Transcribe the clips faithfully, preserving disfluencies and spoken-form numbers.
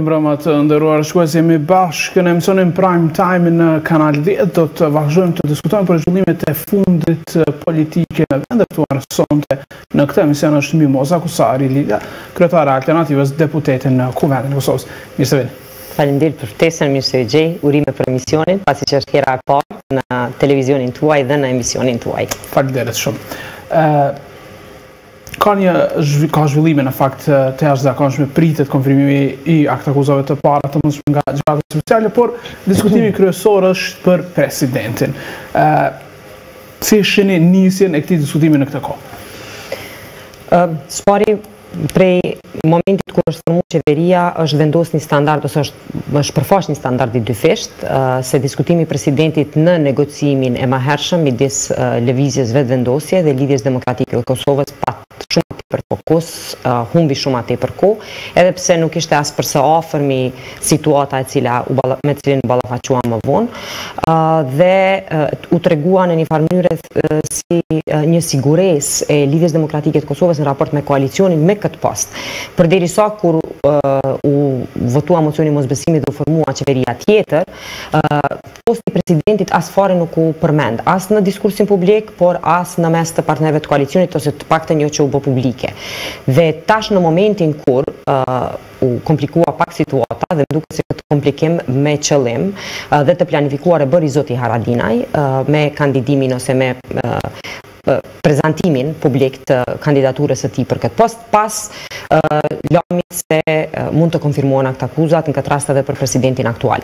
mbrëma të nderuar shikues, jemi bashkë në emisionin Prime Time në Kanal dhjetë. Do të vazhdojmë të diskutojmë për zhvillimet e fundit politike në vendet tuaja sonte. Në këtë emision është Mimoza Kusari Lila, kryetare e Alternativës, deputete në Kuvendin e Kosovës. Mirë se vini. Faleminderit për ftesën, mirë se u gjej, urime për emisionin, pasi që është hera e parë në televizionin tuaj dhe në emisionin tuaj. Faleminderit shumë. Ka një ka zhvillime në fakt të jashtëzakonshme, pritet konfirmimi i akt akuzave të para të mundshme nga gjykata speciale, por diskutimi kryesor është për presidentin. Si e shihni nisjen e këtij diskutimi në këtë kohë? Spari prej momentit kur është formuar qeveria është vendos një standard ose është, është përfaq një standard i dyfisht, se diskutimi i presidentit në negocimin e mëhershëm midis lëvizjes vetëvendosje dhe lidhjes demokratike të Kosovës pat shumë për fokus, humbi shumë atë për kohë, edhe pse nuk ishte as përse afërmi situata e cila u balla, me cilin u ballafaqua më vonë, dhe u tregua në një farë mënyrë si një siguresë e lidhjes demokratike të Kosovës në raport me koalicionin me këtë post. Përderisa kur u votua mocioni mosbesimit dhe u formua qeveria tjetër, posti i presidentit as fare nuk u përmend, as në diskursin publik, por as në mes të partnerëve të koalicionit ose të paktën jo që u bë publike. Dhe tash në momentin kur u komplikua pak situata dhe më duket se këtë komplikim me qëllim dhe të planifikuar e bëri zoti Haradinaj me kandidimin ose me prezantimin publik të kandidaturës së tij për këtë post, pas lajmit se mund të konfirmohen akt akuzat, në këtë rast edhe për presidentin aktual.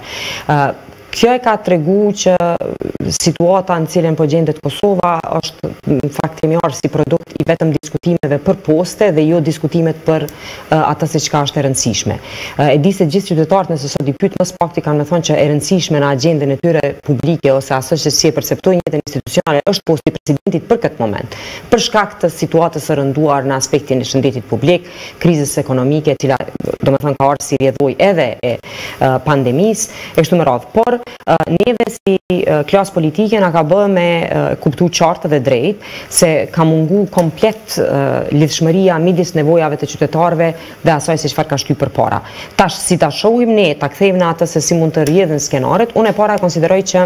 Kjo e ka tregu që situata në cilën po gjendet Kosova është në fakt kemi marrë si produkt i vetëm diskutimeve për poste dhe jo diskutimet për atë se çka është e rëndësishme. E di se gjithë qytetarët nëse sot i pyet më së pakti kanë më thonë që e rëndësishme në agjendën e tyre publike ose asaj që si e perceptojnë jetën institucionale është posti i presidentit për këtë moment. Për shkak të situatës së rënduar në aspektin e shëndetit publik, krizës ekonomike, e cila domethënë ka ardhur si rrjedhoj edhe e pandemisë, e kështu me radhë. Por neve si klasë politike na ka bërë me kuptu qartë dhe drejt se ka mungu komplet lidhshmëria midis nevojave të qytetarëve dhe asaj se çfarë ka shtyr përpara. Tash si ta shohim ne, ta kthejmë në atë se si mund të rrjedhin skenaret, unë e para konsideroj që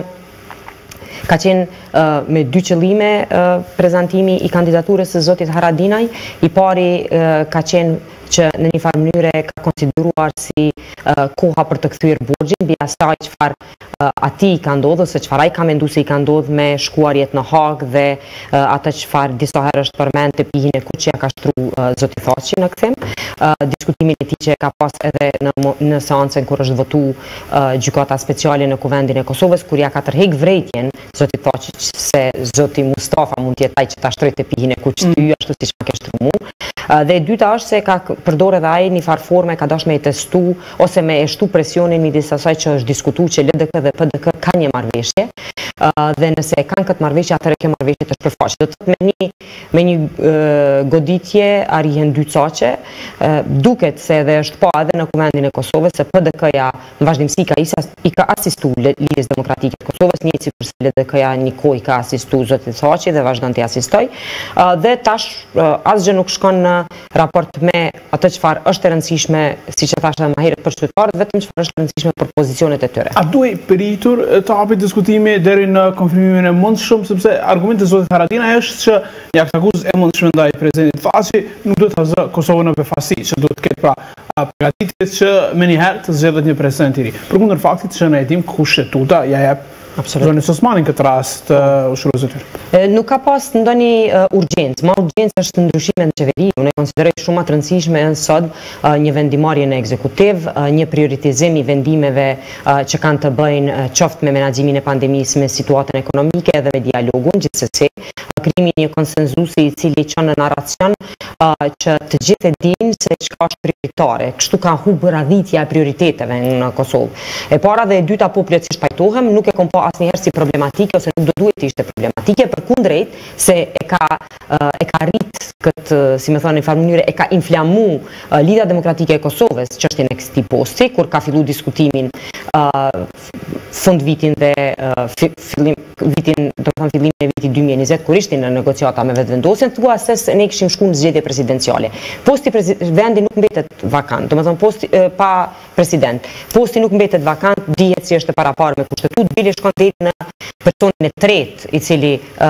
ka qenë uh, me dy qëllime uh, prezantimi i kandidaturës së zotit Haradinaj. I pari uh, ka qenë që në një farë mënyre ka konsideruar si uh, koha për të kthyer borxhin mbi asaj çfarë uh, atij ka ndodhur, se çfarë ai ka menduar se i ka ndodhur me shkuarjet në Hag dhe uh, atë çfarë disa herë është përmend të pihin e kuçi ja ka shtruar uh, zoti Thaçi në kthim. Uh, diskutimin e tij që ka pas edhe në, në seancën kur është votu uh, gjykata speciale në Kuvendin e Kosovës, kur ja ka tërheq vërejtjen zoti Thaçi se zoti Mustafa mund të jetë ai që ta shtrojë të pihin e kuçi ty ashtu siç ma ke shtruar mua. Uh, dhe e dyta është se ka përdorë edhe ai një farë forme ka dashur me e testu ose me e shtu presionin midis asaj që është diskutuar që L D K dhe P D K kanë një marrëveshje. Uh, dhe nëse e kanë këtë marrëveshje, atëherë kjo marrëveshje është përfaqëse. Do të thotë me një me një uh, goditje arrihen dy çoqe, uh, duket se edhe është pa edhe në Kuvendin e Kosovës se P D K-ja në vazhdimsi ka isa, i ka asistuar lidhjes demokratike të Kosovës, një sikur se L D K-ja një kohë ka asistuar zotit Thaçi dhe vazhdon të asistoj. Uh, dhe tash uh, asgjë nuk shkon në raport me atë çfarë është e rëndësishme, siç e thashë më herët për qytetarët, vetëm çfarë është e rëndësishme për pozicionet e tyre. A duhet pritur të hapet diskutimi deri në konfirmimin e mundshëm, sepse argumenti i zotit Haradinaj është që një akt akuzë e mundshme ndaj presidentit Thaçi nuk duhet të zë Kosovën në befasi, që duhet të ketë pra përgatitje që me njëherë të zgjedhet një president i ri. Përkundër faktit që ne e dimë kushtetuta ja jep Zoni Osmani në këtë rast uh, ushtrues e tyre. Nuk ka pas ndonjë uh, urgjencë, ma urgjencë është ndryshimet në qeveri. Unë e konsideroj shumë të rëndësishme në sot uh, një vendimarrje në ekzekutiv, uh, një prioritizim i vendimeve uh, që kanë të bëjnë uh, qoftë me menaxhimin e pandemisë, me situatën ekonomike dhe me dialogun, gjithsesi krimi një konsenzusi i cili çon në narracion uh, që të gjithë e dinë se çka është prioritare. Kështu ka humbur radhitja e prioriteteve në Kosovë. E para dhe e dyta po plotësisht pajtohem, nuk e kom pa asnjëherë si problematike ose nuk do duhet të ishte problematike, përkundrejt se e ka uh, e ka rrit këtë, si më thonë në farë mënyrë, e ka inflamu uh, Lidhja Demokratike e Kosovës çështjen e këtij posti, kur ka filluar diskutimin fund vitin dhe fillim vitin, do të thënë fillimin e vitit dy mijë e njëzet, kur ishte në negociata me vetëvendosjen, thua se ne kishim shkuar në zgjedhje presidenciale. Posti vendi nuk mbetet vakant, do të thënë posti pa president. Posti nuk mbetet vakant, dihet si është paraparë me kushtetut, bile shkon deri në personin e tretë i cili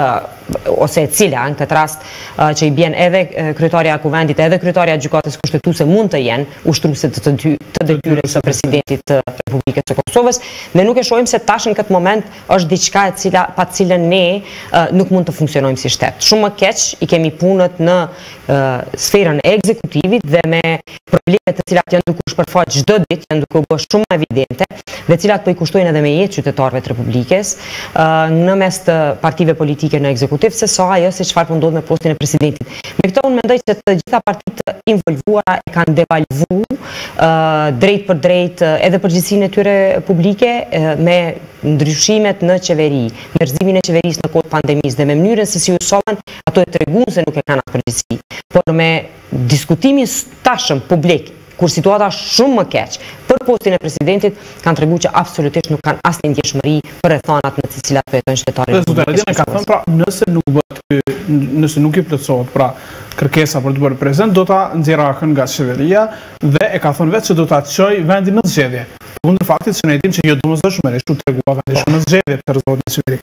ose e cila në këtë rast që i bjen edhe kryetarja e kuvendit edhe kryetarja e gjykatës kushtetuese mund të jenë ushtruese të të detyrës së presidentit të Republikës së Kosovës, ne nuk e shohim se tash në këtë moment është diçka e cila pa të cilën ne nuk mund të funksionojmë si shtet. Shumë më keq i kemi punët në sferën e ekzekutivit dhe me problemet të cilat janë duke u shpërfaqur çdo ditë, janë duke u bërë shumë më evidente dhe cilat po i kushtojnë edhe me jetë qytetarëve të Republikës në mes të partive politike në ekzekutiv, se sa ajo se çfarë po ndodh me postin e presidentit. Me këtë unë mendoj se të gjitha partitë involvuara e kanë devalvuar drejt për drejt edhe përgjegjësinë e tyre publike me ndryshimet në qeveri, me rrëzimin e qeverisë në kohë pandemisë dhe me mënyrën se si u solën, ato e treguan se nuk e kanë atë përgjegjësi. Por me diskutimin tashëm publik, kur situata shumë më keq për postin e presidentit, kanë treguar që absolutisht nuk kanë asnjë ndjeshmëri për rrethonat në të cilat po jetojnë qytetarët. Zotëria ka thënë pra, nëse nuk bëhet nëse nuk i plotësohet pra kërkesa për të bërë prezident, do ta nxjerrë akën nga qeveria dhe e ka thënë vetë se do ta çojë vendin në zgjedhje. Kundër faktit që ne dimë që jo domosdoshmërisht u tregua vendi shumë në zgjedhje të rrezohet në qeveri.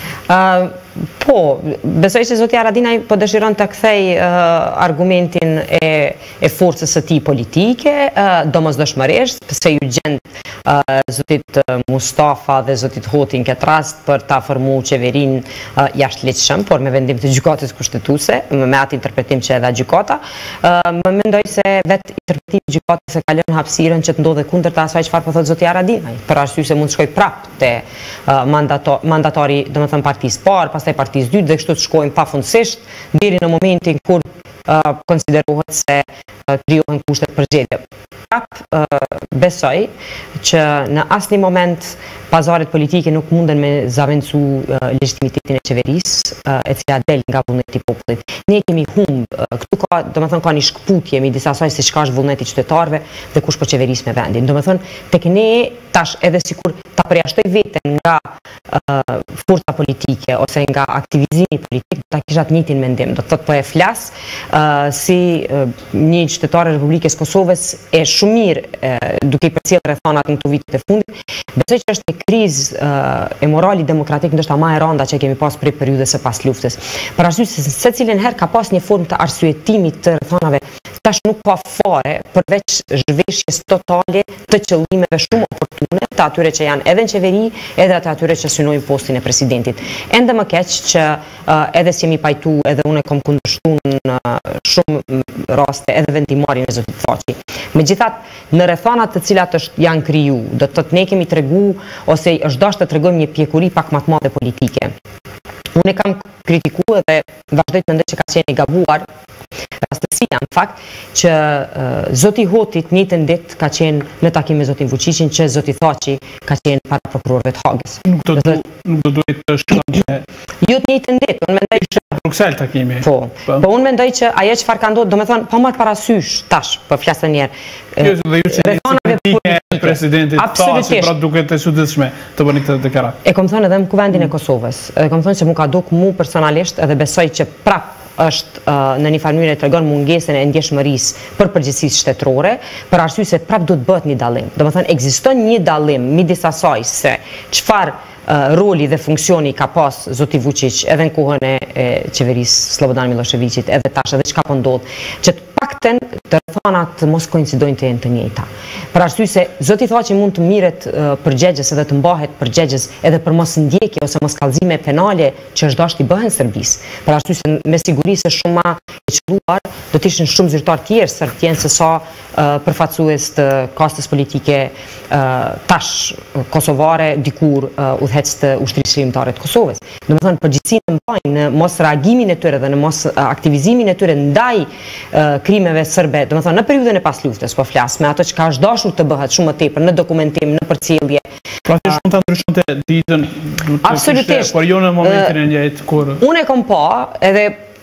Uh, po, besoj që zotja Haradinaj po dëshiron të kthej uh, argumentin e, e forcës së tij politike, uh, domosdoshmërisht, pse ju gjend uh, zotit uh, Mustafa dhe zotit Hoti në këtë rast për ta formuar qeverinë uh, jashtëligjshëm, por me vendim të gjykatës kushtetuese, me atë interpretim që edhe gjykata, uh, më mendoj se vetë interpretimi i gjykatës e ka lënë hapësirën që të ndodhe kundërta asaj çfarë po thotë zotja Haradinaj, për arsye se mund të shkojë prapë te uh, mandato, mandatori, domethënë partisë parë, pastaj partisë dytë dhe kështu të shkojmë pafundësisht deri në momentin kur uh, konsiderohet se uh, krijohen kushtet për zgjedhje. Prap uh, besoj që në asnjë moment pazaret politike nuk munden me zaventsu uh, legitimitetin e qeverisë, uh, e cila del nga vullneti i popullit. Ne kemi humb, uh, këtu ka, domethënë ka një shkputje midis asaj se çka është vullneti i qytetarëve dhe kush po qeveris me vendin. Domethënë tek ne tash edhe sikur ta përjashtoj veten nga uh, forca politike ose nga aktivizimi politik, ta kisha të njëjtin mendim. Do të thotë po e flas uh, si uh, një qytetar i Republikës Kosovës e shumë mirë uh, duke i përcjellë rrethonat në këto vitet e fundit. Besoj që është një krizë uh, e morali demokratik ndoshta më e rënda që kemi pas prej periudhës së pas luftës. Për arsye se secilin herë ka pas një formë të arsyetimit të rrethonave, tash nuk ka fare përveç zhveshjes totale të qëllimeve shumë oportune të atyre që janë edhe në qeveri, edhe të atyre që synojnë postin e presidentit. Ende më keq që uh, edhe si jemi pajtu, edhe unë e kom kundërshtuar në uh, shumë raste, edhe vendimarrjen e zotit Thaçi. Megjithatë, në rrethonat të cilat është janë kriju, do të thotë ne kemi tregu ose është dashur të tregojmë një pjekuri pak më të madhe politike. Unë e kam kritikuar dhe vazhdoj të mendoj që ka qenë i gabuar rastësia në fakt që uh, zoti Hotit njëjtën ditë ka qenë në takim me zotin Vučićin që zoti Thaçi ka qenë para prokurorëve të Hagës. Nuk do të nuk do duhet të shkojmë. Jo të njëjtën ditë, unë mendoj që në Bruksel takimi. Po. Po unë mendoj që ajo çfarë ka ndodhur, domethënë pa marrë parasysh tash, po flas një herë. Jo, dhe ju që një presidentit Thaçi pra duket e çuditshme të bëni këtë deklaratë. E kam thënë edhe në kuvendin e Kosovës. E kam thënë se mua ka duk mu personalisht edhe besoj që prap është uh, në një farë mënyrë tregon mungesën e ndjeshmërisë për përgjegjësinë shtetërore, për arsye se prap duhet bëhet një dallim. Domethënë ekziston një dallim midis asaj se çfarë uh, roli dhe funksioni ka pas zoti Vučić edhe në kohën e, e qeverisë Slobodan Miloševićit, edhe tash edhe çka po ndodh, që pakten të rrethonat mos koincidojnë të jenë të njëjta. Për arsye se zoti Thaçi mund të mirret uh, përgjegjës edhe të mbahet përgjegjës edhe për mos ndjekje ose mos kallëzime penale që është dashur të bëhen Serbisë. Për arsye se me siguri se shumë ma e qelluar do të ishin shumë zyrtar tjerë serb tjenë se sa uh, përfaqësues të kastës politike uh, tash kosovare dikur uh, udhëhec të ushtrisë shërimtare të Kosovës. Domethënë përgjegjësinë mbajnë në mos reagimin e tyre dhe në mos uh, aktivizimin e tyre ndaj uh, krimeve serbe, domethënë në periudhën e pas luftës, po flas me ato që ka është dashur të bëhet shumë më tepër në dokumentim, në përcjellje. Pra që shumë të ndryshon të ditën, absolutisht, por jo në momentin e njëjtë kur. Unë e kom pa, edhe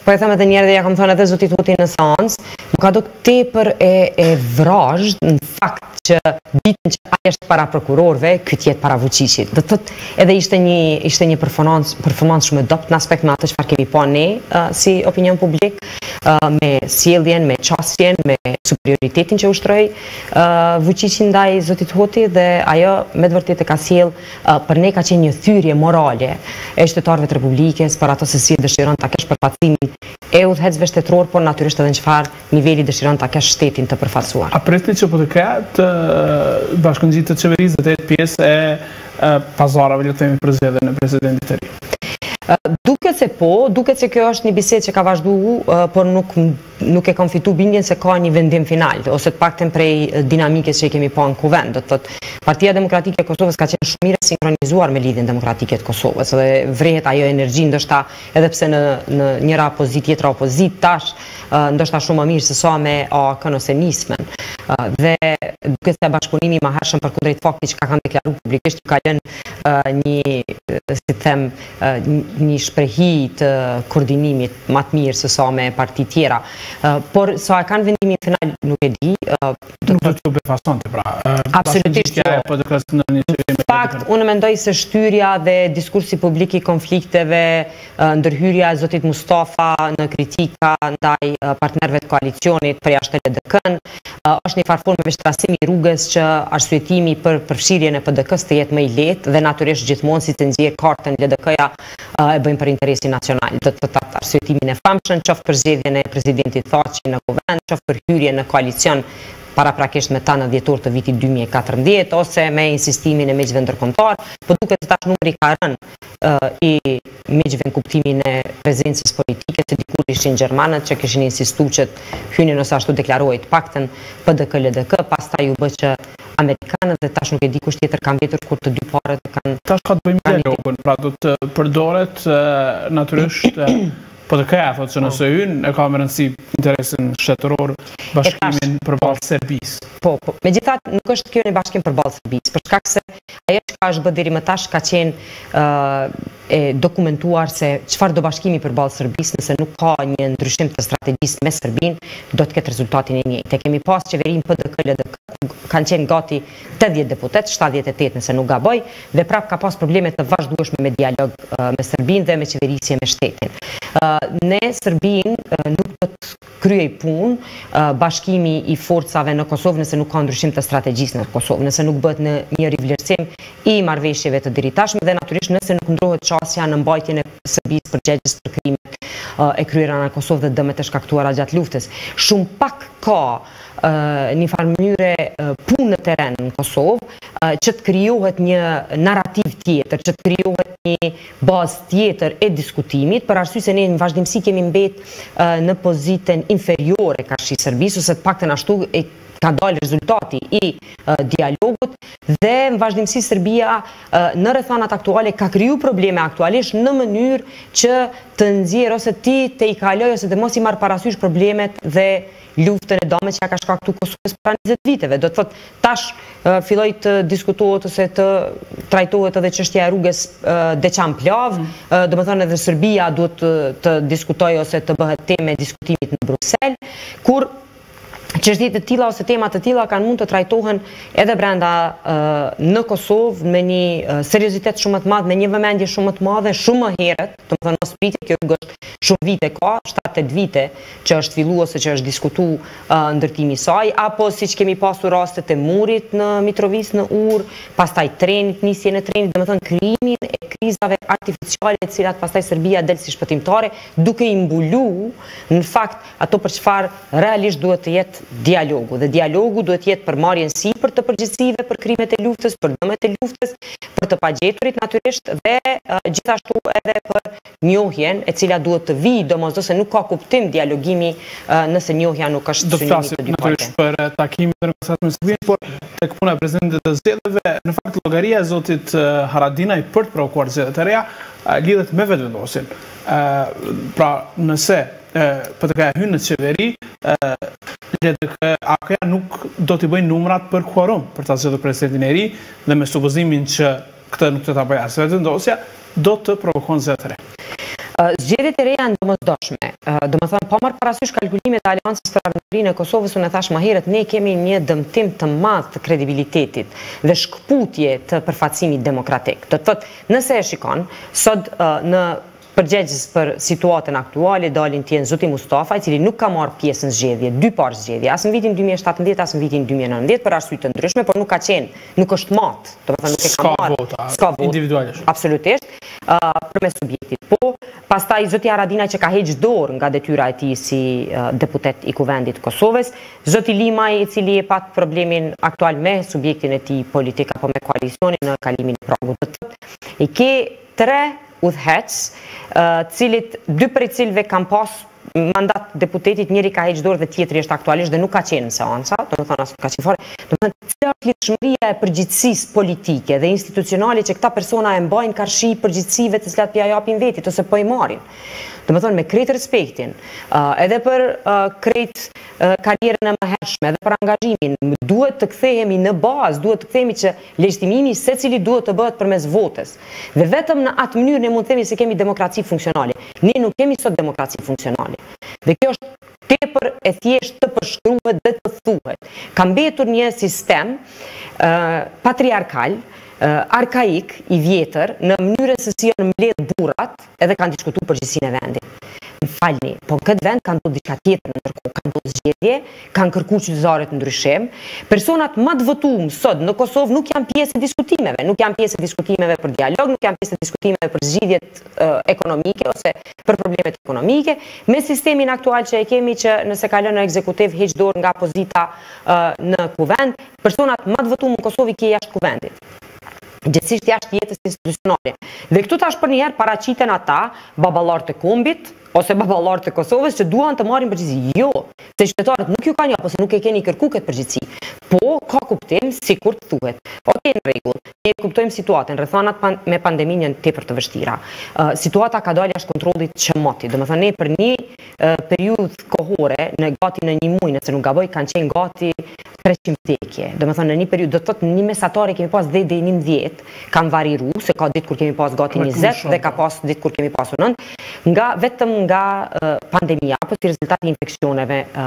po e them edhe njerë dhe ja kam thënë edhe zotit Hoti në seancë, më ka do tepër e, e vrazhd në fakt që ditën që ai është para prokurorëve, ky tjetë para Vučićit. Do të thotë edhe ishte një ishte një performancë performancë shumë e dobët në aspekt me atë çfarë kemi pa ne uh, si opinion publik, uh, me sjelljen, me çastjen, me superioritetin që ushtroi uh, Vučići ndaj zotit Hoti dhe ajo me të vërtetë ka sjell uh, për ne ka qenë një thyrje morale e qytetarëve të Republikës për ato se si dëshiron ta kesh përfaqësimin e udhëhecëve shtetëror, por natyrisht edhe në çfarë niveli dëshiron ta kesh shtetin të përfaqësuar. A pretni që po të ketë bashkëngjitë të qeverisë dhe të jetë pjesë e pazarave, le të themi, për zgjedhjen e presidentit të ri? Duket se po, duket se kjo është një bisedë që ka vazhduar, por nuk nuk e kam fitu bindjen se ka një vendim final, ose të paktën prej dinamikës që i kemi pa në kuvend. Do të thotë, Partia Demokratike e Kosovës ka qenë shumë mirë sinkronizuar me Lidhjen Demokratike të Kosovës, dhe vrehet ajo energji, ndoshta edhe pse në në njëra opozitë tjetra opozitë tash, ndoshta shumë më mirë se sa me A K-n ose Nismen. Dhe duket se bashkëpunimi i mëhershëm përkundrejt faktit që ka kanë deklaruar publikisht ka lënë një si them një shprehi të koordinimit më të mirë se sa me parti tjera. Por sa e kanë vendimin final nuk e di. Nuk do të befasonte pra. Absolutisht jo. Po të klasë në një Në fakt, unë mendoj se shtyrja dhe diskursi publik i konflikteve, ndërhyrja e zotit Mustafa në kritika ndaj partnerëve të koalicionit për jashtë L D K-n, është një farë formë vështrasimi i rrugës që arsyetimi për përfshirjen e P D K-s të jetë më i lehtë dhe natyrisht gjithmonë si të nxjerr kartën L D K-ja e bëjmë për interesin nacional. Do të thotë arsyetimin e famshëm, qoftë për zgjedhjen e presidentit Thaçi në kuvend, qoftë për hyrjen në koalicion paraprakisht me ta në dhjetor të vitit dy mijë e katërmbëdhjetë, ose me insistimin e miqve ndërkombëtar, po duket se tash numri ka rënë uh, i miqve në kuptimin e prezencës politike, se dikur ishin gjermanët që kishin insistuar që hynin ose ashtu deklarohej të paktën P D K L D K, pastaj u bë që amerikanët dhe tash nuk e di kush tjetër kanë mbetur kur të dy parët kanë. Tash ka të bëjmë dialogun, pra do të përdoret uh, natyrisht uh, Po të këja, thotë që nëse hynë, e ka më rëndësi interesin shtetëror bashkimin përballë Serbisë. Po, po. Megjithatë, nuk është kjo një bashkim përballë Serbisë, për shkak se ajo që ka është bërë deri më tash ka qenë uh, e dokumentuar se çfarë do bashkimi përballë Serbisë, nëse nuk ka një ndryshim të strategjisë me Serbinë, do të ketë rezultatin e njëjtë. Kemi pas qeverinë P D K L D K, kanë qenë gati tetëdhjetë deputet, shtatëdhjetë e tetë nëse nuk gaboj, dhe prap ka pas probleme të vazhdueshme me dialog uh, me Serbinë dhe me qeverisje me shtetin. Uh, ne Serbinë uh, nuk do të kryej punë uh, bashkimi i forcave në Kosovë nëse nuk ka ndryshim të strategjisë në Kosovë, nëse nuk bëhet në një rivlerësim i marrëveshjeve të diritashme dhe natyrisht nëse nuk ndrohet çësia në mbajtjen e Serbisë përgjegjës për krimet uh, e kryera në Kosovë dhe dëmet e shkaktuara gjatë luftës. Shumë pak ka Uh, një farë mënyre uh, punë në teren në Kosovë, uh, që të krijohet një narrativ tjetër, që të krijohet një bazë tjetër e diskutimit, për arsye se ne në vazhdimsi kemi mbet uh, në pozitën inferiore karshi Serbisë, ose të paktën ashtu e ka dalë rezultati i uh, dialogut, dhe në vazhdimsi Serbia uh, në rrethanat aktuale ka kriju probleme aktualisht në mënyrë që të nxjerrë ose ti të i kaloj ose të mos i marr parasysh problemet dhe luftën e dëmet që ka shkaktuar Kosovës para njëzet viteve. Do të thotë tash uh, filloi të diskutohet ose të trajtohet edhe çështja e rrugës uh, Deçan-Plav, mm. uh, do të thonë edhe Serbia duhet të, të diskutojë ose të bëhet temë e diskutimit në Bruksel, kur çështje të tilla ose tema të tilla kanë mund të trajtohen edhe brenda uh, në Kosovë me një uh, seriozitet shumë më të madh, me një vëmendje shumë më të madhe, shumë më herët, do të thonë mos priti, kjo rrugë është shumë vite ka, shtatë tetë vite që është filluar ose që është diskutuar uh, ndërtimi i saj, apo siç kemi pasur rastet e murit në Mitrovic në Ur, pastaj trenit, nisjen e trenit, do të thonë krijimin e krizave artificiale të cilat pastaj Serbia del si shpëtimtare, duke i mbulu në fakt ato për çfarë realisht duhet të jetë dialogu, dhe dialogu duhet jetë për marrjen sipër të përgjegjësive për krimet e luftës, për dëmet e luftës, për të pagjeturit natyrisht, dhe uh, gjithashtu edhe për njohjen e cila duhet të vi, domosdoshmë nuk ka kuptim dialogimi uh, nëse njohja nuk është synimi të dy palëve. Do për takimin e negociatës me Serbinë, por tek puna e presidentit të zgjedhjeve, në fakt llogaria e zotit uh, Haradinaj për të provokuar zgjedhjet e reja uh, lidhet me vetëvendosjen. Uh, pra nëse uh, P D K hyn në qeveri, L D K A K-ja nuk do t'i bëjnë numrat për quorum për ta zgjedhur presidentin e ri, dhe me supozimin që këtë nuk do ta bëjë as vetëvendosja, do të provokon zgjedhje të re. Zgjedhjet e reja janë domosdoshme. Do të thonë, pa marrë parasysh kalkulimet e Aleancës për Ardhmërinë e Kosovës, unë e thash më herët, ne kemi një dëmtim të madh të kredibilitetit dhe shkputje të përfaqësimit demokratik. Do të thotë, nëse e shikon, sot në përgjegjës për situatën aktuale dalin tjenë Zoti Mustafa, i cili nuk ka marrë pjesë në zgjedhje, dy parë zgjedhje, as në vitin dy mijë e shtatëndhjetë, as në vitin dy mijë e nëntëdhjetë, për arsye të ndryshme, por nuk ka qenë, nuk është matë, do të thonë nuk e ka marrë. Vota, s'ka vota, individualisht. Absolutisht, uh, përmes subjektit. Po, pastaj Zoti Haradinaj që ka heqë dorë nga detyra e tij si uh, deputet i Kuvendit të Kosovës, Zoti Limaj, i cili e pat problemin aktual me subjektin e tij politik apo me koalicionin në kalimin e pragut. Do të thotë, i ke tre udhëhec, uh, cilit dy prej cilëve kanë pas mandat deputetit, njëri ka heqë dorë dhe tjetri është aktualisht dhe nuk ka qenë në seanca, do të thonë as ka qenë fare. Do të thonë, cila është lidhshmëria e përgjegjësisë politike dhe institucionale që këta persona e mbajnë karshi përgjegjësive të cilat pia japin vetit ose po i marrin. Do të thonë, me krejt respektin, uh, edhe për uh, krejt uh, karrierën e mëhershme, edhe për angazhimin, duhet të kthehemi në bazë, duhet të kthehemi që legjitimimi secili duhet të bëhet përmes votës. Dhe vetëm në atë mënyrë ne mund të themi se kemi demokraci funksionale. Ne nuk kemi sot demokraci funksionale. Dhe kjo është tepër e thjesht të përshkruhet dhe të thuhet. Ka mbetur një sistem uh, patriarkal, uh, arkaik, i vjetër, në mënyrën se si janë mbledh burrat, edhe kanë diskutuar përgjegjësinë e vendit. Më falni, po në këtë vend kanë ndodhur diçka tjetër ndërkohë, kanë ndodhur zgjedhje, kanë kërkuar qytetarët ndryshim. Personat më të votuar sot në Kosovë nuk janë pjesë e diskutimeve, nuk janë pjesë e diskutimeve për dialog, nuk janë pjesë e diskutimeve për zgjidhjet uh, ekonomike ose për problemet ekonomike, me sistemin aktual që e kemi që nëse ka lënë në ekzekutiv heq dorë nga pozita uh, në kuvend, personat më të votuar në Kosovë që jashtë kuvendit. Gjithsesi jashtë jetës institucionale. Dhe këtu tash për një herë paraqiten ata baballar të kombit ose baballar të Kosovës që duan të marrin përgjegjësi. Jo, se qytetarët nuk ju kanë apo se nuk e keni kërkuar këtë përgjegjësi. Po ka kuptim sikur të thuhet. Okej, në rregull. Ne kuptojmë situatën, rrethanat pan me pandeminë janë tepër të vështira. Uh, situata ka dalë jashtë kontrollit çmoti. Domethënë ne për një uh, periudhë kohore, në gati në një muaj, nëse nuk gaboj, kanë qenë gati treqind vdekje. Domethënë në një periudhë, do të thotë në një mesatare kemi pas deri deri njëmbëdhjetë, kanë variru, se ka ditë kur kemi pas gati njëzet dhe ka pas ditë kur kemi pasur nëntë, nga vetëm nga uh, pandemia apo si rezultati i infeksioneve uh,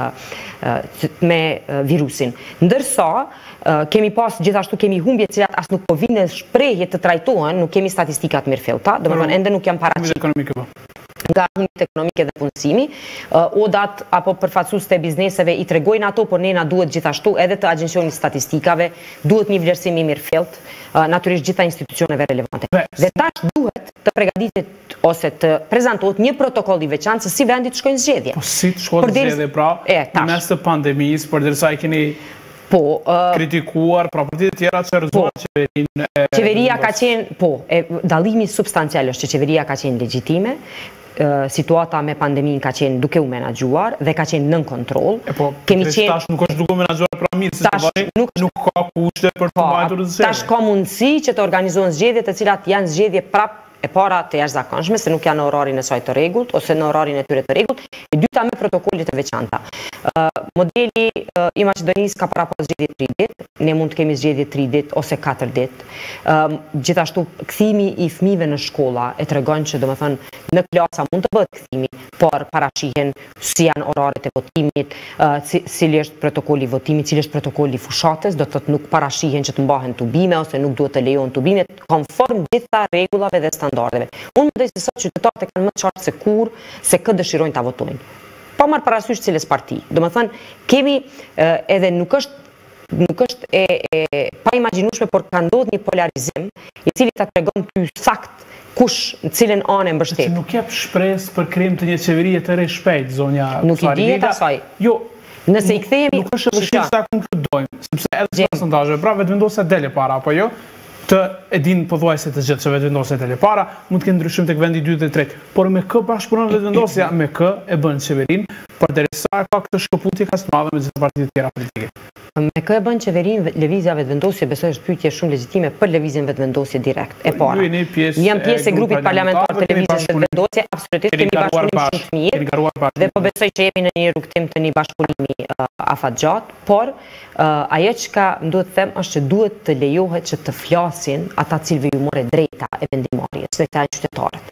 uh, me uh, virusin. Ndërsa uh, kemi pas gjithashtu kemi humbje të cilat as nuk po vinë në shprehje të trajtohen, nuk kemi statistikat mirëfillta, domethënë ende nuk janë paraqitur. Nga humbjet ekonomike dhe punësimi, uh, odat apo përfaqësues të bizneseve i tregojnë ato, por ne na duhet gjithashtu edhe të agjencionit statistikave, duhet një vlerësim i mirëfillt, uh, natyrisht gjitha institucioneve relevante. Dhe tash duhet të përgatitet ose të prezantohet një protokoll i veçantë se si vendi të shkojnë zgjedhje. Po si të shkojnë zgjedhje pra, në mes të pandemisë, përderisa i keni Po, uh, kritikuar, pra për të tjera që rëzuar po, qeverinë. E, qeveria ka qenë, po, e, dallimi substancial është që qeveria ka qenë legjitime, uh, situata me pandemin ka qenë duke u menaxhuar dhe ka qenë nën kontroll. E po, kemi qenë tash nuk është duke u menaxhuar pra mirë, se të bëni, nuk, nuk ka kushte për të mbajtur zgjedhje. Tash ka mundësi që të organizohen zgjedhje të cilat janë zgjedhje prap e para të jashtëzakonshme, se nuk janë në orarin e saj të rregullt ose në orarin e tyre të rregullt, e dyta me protokollet e veçanta. Uh, modeli uh, i Maqedonisë ka para pas zgjedhje tri ditë, ne mund të kemi zgjedhje tri ditë ose katër ditë. Uh, gjithashtu kthimi i fëmijëve në shkolla e tregon që domethënë në klasa mund të bëhet kthimi, por parashihen si janë oraret e votimit, uh, si, cili është protokolli i votimit, cili është protokolli i fushatës, do të thotë nuk parashihen që të mbahen tubime ose nuk duhet të lejohen tubimet konform gjitha rregullave dhe standardeve. Unë mendoj se sot qytetarët e kanë më të qartë se kur se kë dëshirojnë ta votojnë. Pa marrë parasysh cilës parti. Domethënë kemi eh, edhe nuk është nuk është e, e pa imagjinueshme, por ka ndodhur një polarizim i cili ta tregon ty sakt kush në cilën anë e mbështet. Nuk jep shpresë për krijim të një qeverie të re shpejt, zonja. Nuk i dihet asaj. Jo, nëse i kthehemi nuk është vështirë ta konkludojmë, sepse edhe personazhe, pra vetëvendosja dele para apo jo, të e din pothuajse të gjithë që vetëvendosja dele para, mund të kenë ndryshim tek vendi i dytë dhe i tretë, por me kë bashkëpunon vetëvendosja, me kë e bën qeverinë, përderisa ka këtë shkëputje kaq të madhe me gjithë partitë tjera politike. Me kë e bën qeverinë lëvizja vetëvendosje, besoj është pyetje shumë legjitime për lëvizjen vetëvendosje direkt e para. Jam pjesë e grupit parlamentar të lëvizjes vetëvendosje, absolutisht kemi bashkëpunim shumë të mirë. Dhe po besoj që jemi në një rrugtim të një bashkëpunimi uh, afatgjat, por uh, ajo që më duhet të them është që duhet të lejohet që të flasin ata cilëve ju more drejta e vendimarrjes, dhe këta janë qytetarët.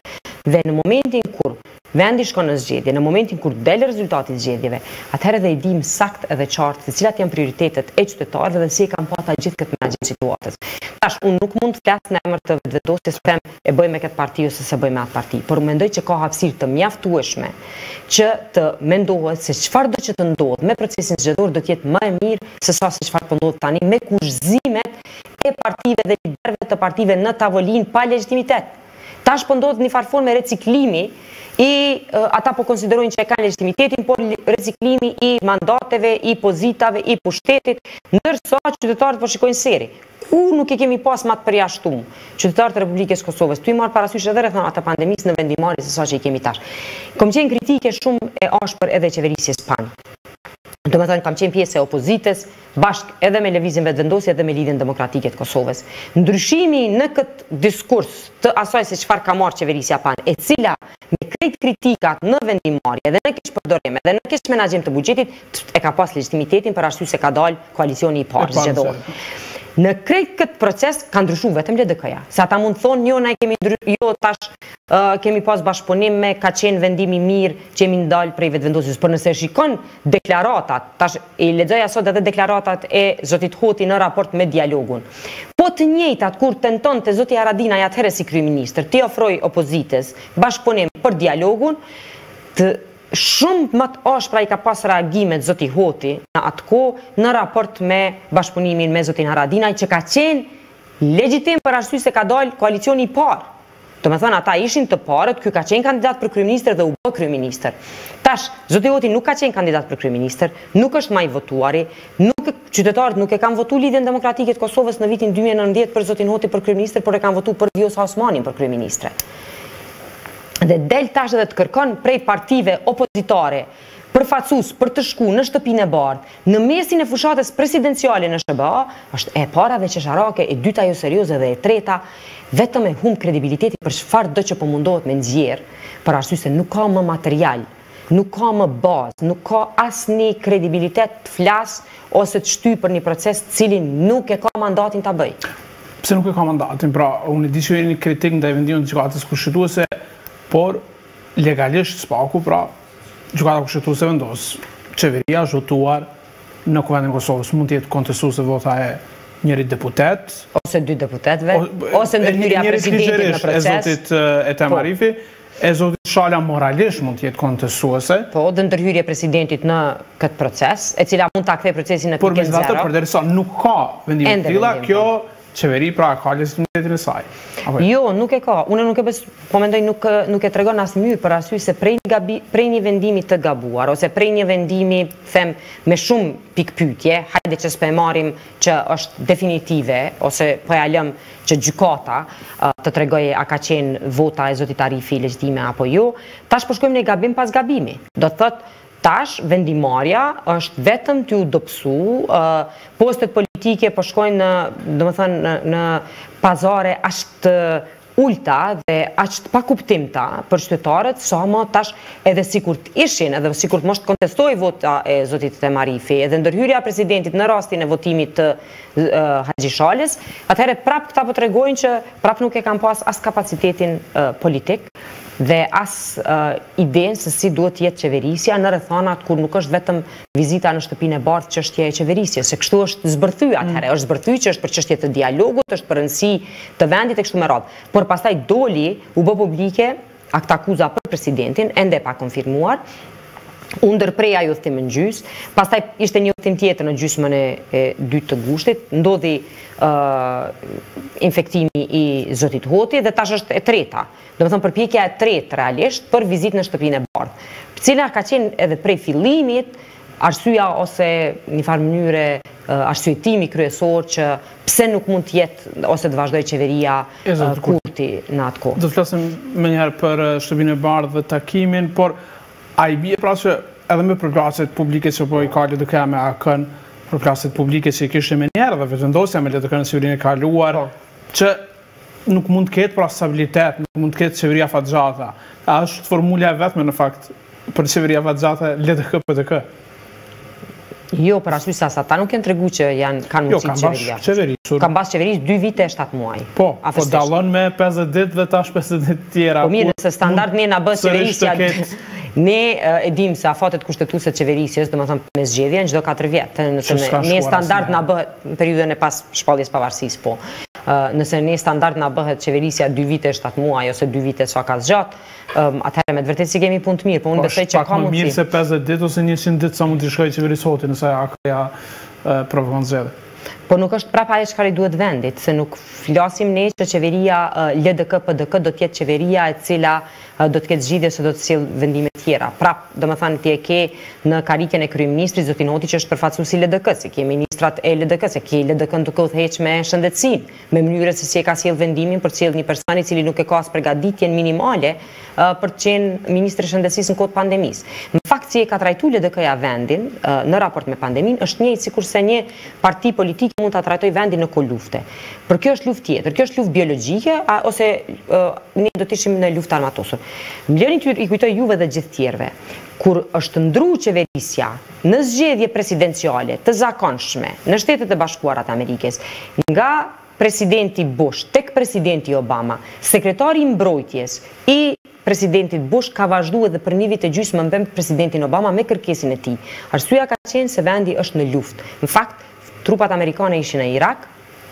Dhe në momentin kur vendi shkon në zgjedhje, në momentin kur del rezultati i zgjedhjeve, atëherë dhe i dim sakt edhe qartë se cilat janë prioritetet e qytetarëve dhe si e kanë pasur gjithë këtë menaxhim situatës. Tash unë nuk mund të flas në emër të vetëvendosjes them e bëj me këtë parti ose se bëj me atë parti, por mendoj që ka hapësirë të mjaftueshme që të mendohet se çfarë do që të ndodhë me procesin zgjedhor do të jetë më e mirë se sa se çfarë po ndodh tani me kushzimet e partive dhe liderëve të partive në tavolinë pa legjitimitet. Tash po ndodh një farë me reciklimi i uh, ata po konsiderojnë që e kanë legitimitetin, por reciklimi i mandateve, i pozitave, i pushtetit, ndërsa qytetarët po shikojnë seri. Ku nuk e kemi pas më të përjashtuar qytetarët e Republikës së Kosovës. Tu i marr parasysh edhe rreth ata pandemisë në vendimarrje se sa që i kemi tash. Kam qenë kritike shumë e ashpër edhe qeverisjes Pan. Do të thënë kam qenë pjesë e opozitës, bashkë edhe me lëvizjen vetëvendosje edhe me Lidhjen Demokratike të Kosovës. Ndryshimi në këtë diskurs të asaj se çfarë ka marrë qeverisja Pan, e cila me krejt kritikat në vendimarrje dhe në keq përdorim dhe në keq menaxhim të buxhetit e ka pas legitimitetin për arsye se ka dalë koalicioni i parë zgjedhor. Në krejt këtë proces ka ndryshuar vetëm L D K-ja. Se ata mund thonë jo na kemi jo tash uh, kemi pas bashkëpunim me ka qenë vendimi mirë që jemi ndalë prej vetëvendosjes, por nëse shikon deklaratat, tash i lexoja sot edhe deklaratat e zotit Hoti në raport me dialogun. Po të njëjtat kur tentonte zoti Haradinaj atëherë si kryeministër t'i ofroi opozitës bashkëpunim për dialogun, të shumë më të ashpra i ka pas reagimet zoti Hoti në atë kohë në raport me bashkëpunimin me zotin Haradinaj që ka qenë legjitim për arsye se ka dalë koalicioni i parë. Do të thënë ata ishin të parët, ky ka qenë kandidat për kryeministër dhe u bë kryeministër. Tash zoti Hoti nuk ka qenë kandidat për kryeministër, nuk është më i votuari, nuk qytetarët nuk e kanë votuar Lidhjen Demokratike të Kosovës në vitin dy mijë e nëntëdhjetë për zotin Hoti për kryeministër, por e kanë votuar për Vjosa Osmanin për kryeministre. Dhe del tash edhe të kërkon prej partive opozitare përfaqësues për të shku në shtëpinë e bardhë në mesin e fushatës presidenciale në S B A, është e para dhe qesharake, e dyta jo serioze dhe e treta vetëm e humb kredibiliteti për çfarë do që po mundohet me nxjerr, për arsye se nuk ka më material, nuk ka më bazë, nuk ka asnjë kredibilitet të flas ose të shtyj për një proces cilin nuk e ka mandatin ta bëj. Pse nuk e ka mandatin? Pra, unë di që jeni kritik ndaj vendimit të gjykatës kushtetuese, por legalisht spaku, pra gjykata kushtetuese vendos qeveria zhotuar në Kuvendin e Kosovës mund të jetë kontestuese vota e njëri deputet ose dy deputetëve ose ndërhyrja e presidentit në proces e zotit Etem Arifi, e zotit Shala moralisht mund të jetë kontestuese. Po, dhe ndërhyrja e presidentit në këtë proces, e cila mund ta kthejë procesin në pikën zero. Por përderisa nuk ka vendime të tilla, kjo qeveri pra ka legitimitetin e saj. Jo, nuk e ka. Unë nuk e bes, po mendoj nuk nuk e tregon asnjë për arsye se prej një gabi, prej një vendimi të gabuar ose prej një vendimi, them, me shumë pikpyetje, hajde që s'pe marrim që është definitive ose po ja lëm që gjykata uh, të tregojë a ka qenë vota e zotit Arifi legjitime apo jo. Tash po shkojmë në gabim pas gabimi. Do të thotë tash vendimarrja është vetëm t'u dobësu, uh, postet politike po shkojnë në, domethënë në, në pazare aq të ulta dhe aq të pakuptimta për qytetarët, sa më tash edhe sikur të ishin, edhe sikur të mos të kontestoj vota e zotit Etem Arifi, edhe ndërhyrja e presidentit në rastin e votimit të uh, Haxhi Shalës, atëherë prap këta po tregojnë që prap nuk e kanë pas as kapacitetin uh, politik dhe as uh, idenë se si duhet të jetë qeverisja në rrethonat kur nuk është vetëm vizita në shtëpinë e bardhë çështja e qeverisjes, se kështu është zbërthyë atëherë, është zbërthyë që është për çështje të dialogut, është për rëndësi të vendit e kështu me radhë. Por pastaj doli u bë publike akt akuza për presidentin, ende pa konfirmuar. U ndërprej ai udhtim në gjys, pastaj ishte një udhtim tjetër në gjysmën e, e dytë të gushtit, ndodhi uh, infektimi i zotit Hoti dhe tash është e treta. Do të thënë përpjekja e tretë realisht për vizitë në shtëpinë e bardhë. Cila ka qenë edhe prej fillimit arsyeja ose një farë mënyre uh, arsyetimi kryesor që pse nuk mund të jetë ose të vazhdojë qeveria uh, Kurti në atë kohë. Do të flasim më njëherë për shtëpinë e bardhë dhe takimin, por a i bie pra që edhe me përplasjet publike që po i ka L D K me A K-n, përplasjet publike që i kishte me njerë dhe vetëvendosja me L D K në sigurin e kaluar, që nuk mund të ketë pra stabilitet, nuk mund të ketë qeveria fatxhata. A është formula e vetme në fakt për qeveria fatxhata L D K P D K? Jo, për arsye se ata nuk janë tregu që janë kanë Jo, mundësi kanë bash qeveria. qeverisur. Kanë bash qeverisë dy vite e shtatë muaj. Po, po dallon me pesëdhjetë ditë dhe tash pesëdhjetë ditë tjera. Po mirë, nëse standard ne na bë qeverisja. Ne e dim se afatet kushtetuese të qeverisjes, domethënë me zgjedhje në çdo katër vjet. Nëse ne standard na bëhet në periudhën e pas shpalljes pavarësisë, po. Nëse ne standard na bëhet qeverisja dy vite e shtatë muaj ose dy vite sa ka zgjat, atëherë me të vërtetë si kemi punë të mirë, po unë besoj që ka mundësi. Më mirë se pesëdhjetë ditë ose njëqind ditë sa mund të shkojë qeverisoti nëse ja provokon zgjedhje. Po nuk është prapa ajo çfarë duhet vendit, se nuk flasim ne që qeveria L D K P D K do të jetë qeveria e cila do të ketë zgjidhje ose do të sjell vendime të tjera. Prap, domethënë ti e ke në karikën e kryeministrit zotin Hoti që është përfaqësuesi L D K, se ke ministrat e L D K, se ke L D K duke u thënë me shëndetësinë, me mënyrën se si e ka sjell vendimin për të sjellë një person i cili nuk e ka as përgatitjen minimale për të qenë ministri i shëndetësisë në kohë të pandemisë. Në fakt si e ka trajtuar L D K-ja vendin në raport me pandeminë është njëjtë sikurse një parti politik mund ta trajtojë vendin në kohë lufte. Por kjo është luftë tjetër, kjo është luftë biologjike ose ne do të ishim në luftë armatosur. Mjërin që i kujtoj juve dhe gjithë tjerëve, kur është ndru qeverisja në zgjedhje presidenciale të zakonshme në Shtetet e Bashkuara të Amerikës, nga presidenti Bush tek presidenti Obama, sekretari i mbrojtjes i presidentit Bush ka vazhduar edhe për një vit e gjysmë me presidentin Obama me kërkesën e tij. Arsyeja ka qenë se vendi është në luftë. Në fakt, trupat amerikane ishin në Irak,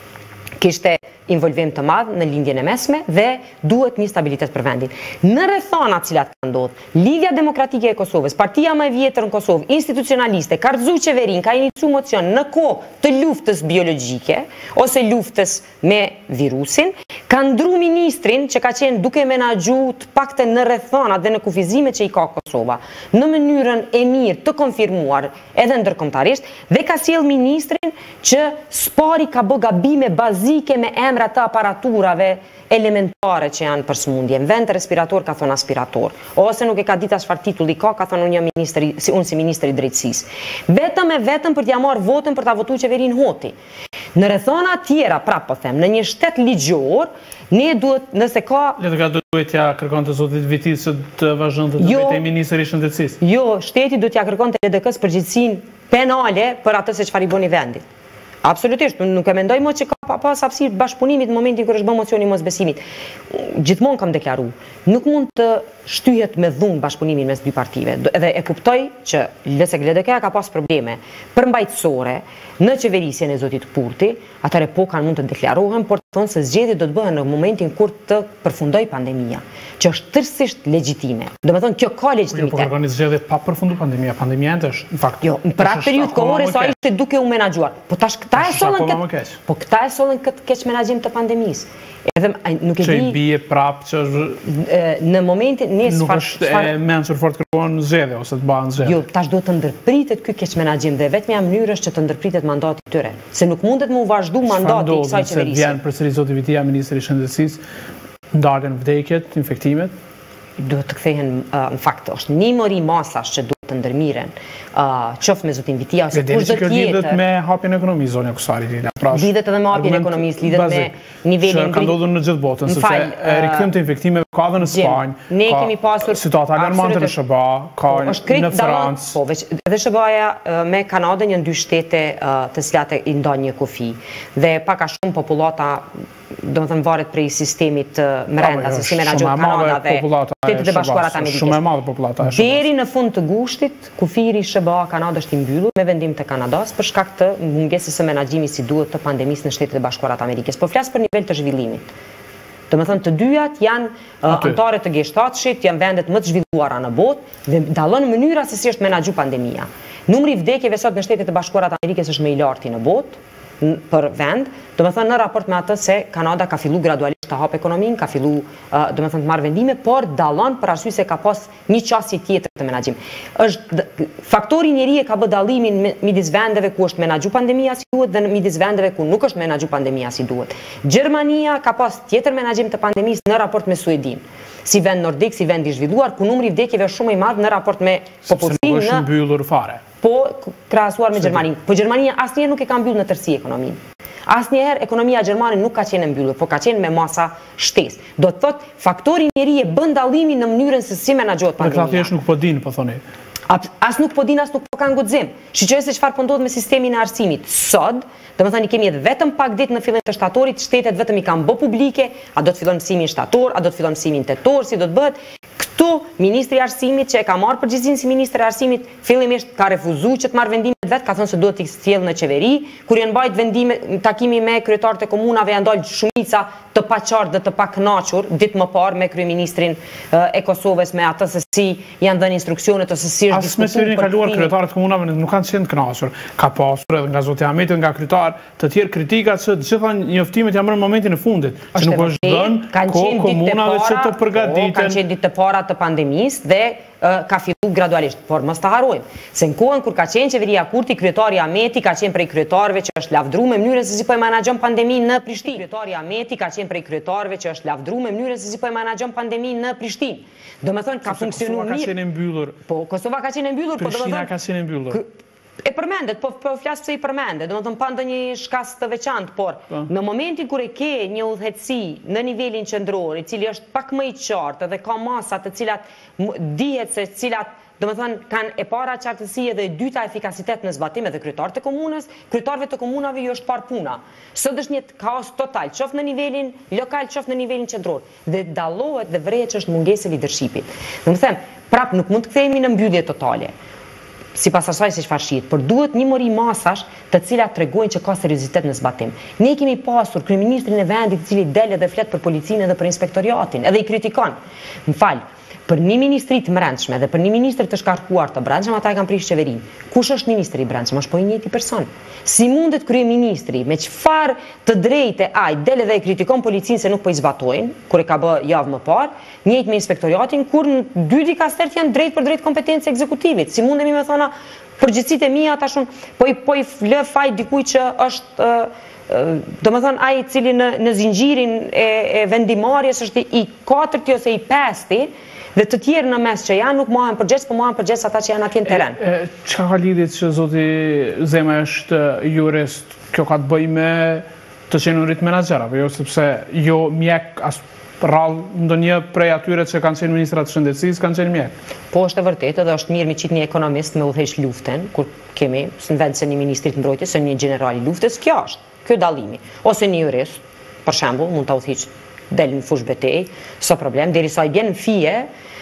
kishte involvim të madh në lindjen e mesme dhe duhet një stabilitet për vendin. Në rrethonat cilat ka ndodhur, Lidhja Demokratike e Kosovës, partia më e vjetër në Kosovë, institucionaliste, ka rrëzu qeverin, ka iniciu mocion në kohë të luftës biologjike ose luftës me virusin, ka ndru ministrin që ka qenë duke menaxhu të paktën në rrethonat dhe në kufizimet që i ka Kosova, në mënyrën e mirë të konfirmuar edhe ndërkombëtarisht dhe ka sjell ministrin që spari ka bë gabime bazike me emra të aparaturave elementare që janë për smundje. Në vend të respirator ka thonë aspirator. Ose nuk e ka ditë as çfarë titulli ka, ka thonë unë jam ministri, si unë si ministri i drejtësisë. Vetëm e vetëm për t'ia marrë votën për ta votuar qeverinë Hoti. Në rrethona tjera, prapë po them, në një shtet ligjor, ne duhet, nëse ka... Le të ka duhet t'ja kërkon të zotit Vitit se të vazhdon të të vete ministri i shëndetësisë. Jo, shteti duhet t'ja kërkon të L D K-s përgjegjësinë penale për atë se çfarë i bëni vendit. Absolutisht, nuk e mendoj më që ka pas hapësirë bashkëpunimit në momentin kur është bërë mocioni mosbesimit. Gjithmonë kam deklaruar, nuk mund të shtyhet me dhunë bashkëpunimin mes dy partive. Edhe e kuptoj që nëse L D K-ja ka pas probleme përmbajtësore në qeverisjen e zotit Kurti, atëherë po kanë mund të deklarohen, por të thonë se zgjedhjet do të bëhen në momentin kur të përfundoj pandemia, që është tërësisht legjitime. Domethënë kjo ka legjitimitet. Jo, po kërkoni zgjedhje pa përfunduar pandemia, pandemia ende është në fakt. Jo, për atë periudhë kohore sa ishte duke u menaxhuar. Po tash këta e sollën këtë. Po këta e sollën këtë keq menaxhim të pandemisë. Edhe nuk e di. Që i bie prapë që është në momentin ne nuk është e mençur fort kërkon zgjedhje ose të bëhen zgjedhje. Jo, tash duhet të ndërpritet ky keq menaxhim dhe vetmja mënyrë është që të ndërpritet mandati i tyre, se nuk mundet më u vazhdu mandati i kësaj qeverisje. Vjen përsëri zoti Vitia, ministri i shëndetësisë, ndalen vdekjet, infektimet. Duhet të kthehen në fakt është një mori masash që duhet të ndërmiren, qoftë me zotin Vitia ose kush do të jetë. Lidhet me hapjen e ekonomisë zonja Kusari. Lidhet edhe me hapjen e ekonomisë, lidhet me nivelin që ka ndodhur në gjithë botën, sepse rikthim të infektimeve ka edhe në Spanjë. Ne kemi pasur situata alarmante në S B A, ka në Francë. Po, veç edhe S B A-ja me Kanadën janë dy shtete të cilat i ndajnë një kufi dhe pak a shumë popullata do të thënë varet prej sistemit mrenda, se si menaxhon Kanada dhe Shtetet e Bashkuara të Amerikës. Shumë e madhe popullata. Deri në fund të gushtit, kufiri i S B A Kanada është i mbyllur me vendim të Kanadas për shkak të mungesës së menaxhimit si duhet të pandemisë në Shtetet e Bashkuara të Amerikës. Po flas për nivel të zhvillimit. Do të thënë të dyjat janë anëtare të G shtatësh, janë vendet më të zhvilluara në botë dhe dallon mënyra se si është menaxhuar pandemia. Numri i vdekjeve sot në Shtetet e Bashkuara të Amerikës është më i lartë në botë për vend, do të thënë në raport me atë se Kanada ka fillu gradualisht të hapë ekonominë, ka fillu do të thënë të marrë vendime, por dallon për arsye se ka pas një qasje tjetër të menaxhim. Është faktori njeriu ka bë dallimin midis vendeve ku është menaxhuar pandemia si duhet dhe midis vendeve ku nuk është menaxhuar pandemia si duhet. Gjermania ka pas tjetër menaxhim të pandemisë në raport me Suedin, si vend nordik, si vend i zhvilluar, ku numri i vdekjeve është shumë i madh në raport me popullsinë. Sepse nuk është mbyllur fare. Po krahasuar me Gjermaninë. Po Gjermania asnjëherë nuk e ka mbyllur në tërësi ekonominë. Asnjëherë ekonomia gjermane nuk ka qenë mbyllur, po ka qenë me masa shtesë. Do të thotë faktori njeriu bën dallimin në mënyrën se si menaxhohet pandemia. Ne thjesht nuk po dinë, po thoni. As nuk po din, as nuk po kanë guxim. Shiqoj se çfarë po ndodh me sistemin e arsimit. Sot, domethënë kemi edhe vetëm pak ditë në fillim të shtatorit, shtetet vetëm i kanë bë publike, a do të fillon mësimi shtator, a do të fillon mësimi tetor, si do të bëhet. Këtu ministri i arsimit që e ka marrë përgjegjësinë si ministër e arsimit, fillimisht ka refuzuar që të marrë vendimet vet, ka thënë se duhet të sjellë në qeveri, kur janë mbajt vendime takimi me kryetarët e komunave janë dalë shumica të paqartë dhe të pakënaqur ditë më parë me kryeministrin e Kosovës me atë se si janë dhënë instruksionet ose si është diskutuar. As me syrin e kaluar kryetarët e komunave nuk kanë qenë të kënaqur. Ka pasur edhe nga zoti Ahmeti nga kryetar të tjerë kritika se të gjitha njoftimet janë marrë në momentin e fundit, që nuk është dhënë kohë komunave që të përgatiten. Kanë qenë ditë të para të pandemisë dhe ka filluar gradualisht, por mos ta harrojmë se në kohën kur ka qenë qeveria Kurti, kryetari Ahmeti ka qenë prej kryetarëve që është lavdruar me mënyrën se si po e menaxhon pandeminë në Prishtinë. Kryetari Ahmeti ka qenë prej kryetarëve që është lavdruar me mënyrën se si po e menaxhon pandeminë në Prishtinë. Domethënë ka funksionuar mirë. Kosova ka qenë mbyllur. Po, Kosova ka qenë mbyllur, po domethënë Prishtina ka qenë mbyllur. E përmendet, po po flas pse i përmendet, domethënë pa ndonjë shkas të veçantë, por në momentin kur e ke një udhëheqësi në nivelin qendror, i cili është pak më i qartë dhe ka masa të cilat dihet se cilat domethënë kanë e para qartësi dhe e dyta efikasitet në zbatim edhe kryetarët e komunës, kryetarëve të komunave ju është parë puna. Sot është një kaos total, qoftë në nivelin lokal, qoftë në nivelin qendror, dhe dallohet dhe vrehet që është mungesë e leadershipit. Domethënë, prap nuk mund të kthehemi në mbyllje totale. Si pas asaj se çfarë shihet, por duhet një mori masash të cilat tregojnë që ka seriozitet në zbatim. Ne kemi pasur kryeministrin e vendit i cili del dhe flet për policinë dhe për inspektoriatin, edhe i kritikon. M'fal, për një ministri të brendshme dhe për një ministër të shkarkuar të brendshëm, ata e kanë prish qeverinë. Kush është ministri i brendshëm? Është po i njëjti person. Si mundet kryeministri me çfarë të drejtë ai del dhe e kritikon policinë se nuk po i zbatojnë, kur e ka bë javë më parë, njëjtë me inspektoriatin, kur në dy dikastert janë drejt për drejt kompetencë ekzekutivit. Si mundemi me thona përgjithësitë e mia tashun po i po i lë faj dikujt që është do më thënë ai i cili në, në zinxhirin e, e vendimarrjes është i katërti ose i pesti, dhe të tjerë në mes që janë nuk mohen përgjegjës, po mohen përgjegjës ata që janë atje në teren. Çka ka lidhjet që zoti Zema është jurist, kjo ka të bëjë me të qenurit menaxher, apo jo sepse jo mjek as rrallë ndonjë prej atyre që kanë qenë ministrat të shëndetësisë kanë qenë mjek. Po është e vërtetë dhe është mirë me qit një ekonomist me udhëheq luftën, kur kemi në vend se një ministri të mbrojtjes, se një general i luftës, kjo është, ky dallimi. Ose një jurist, për shembull, mund ta udhëheq del në fush betej, so problem, derisa i bjen në fije,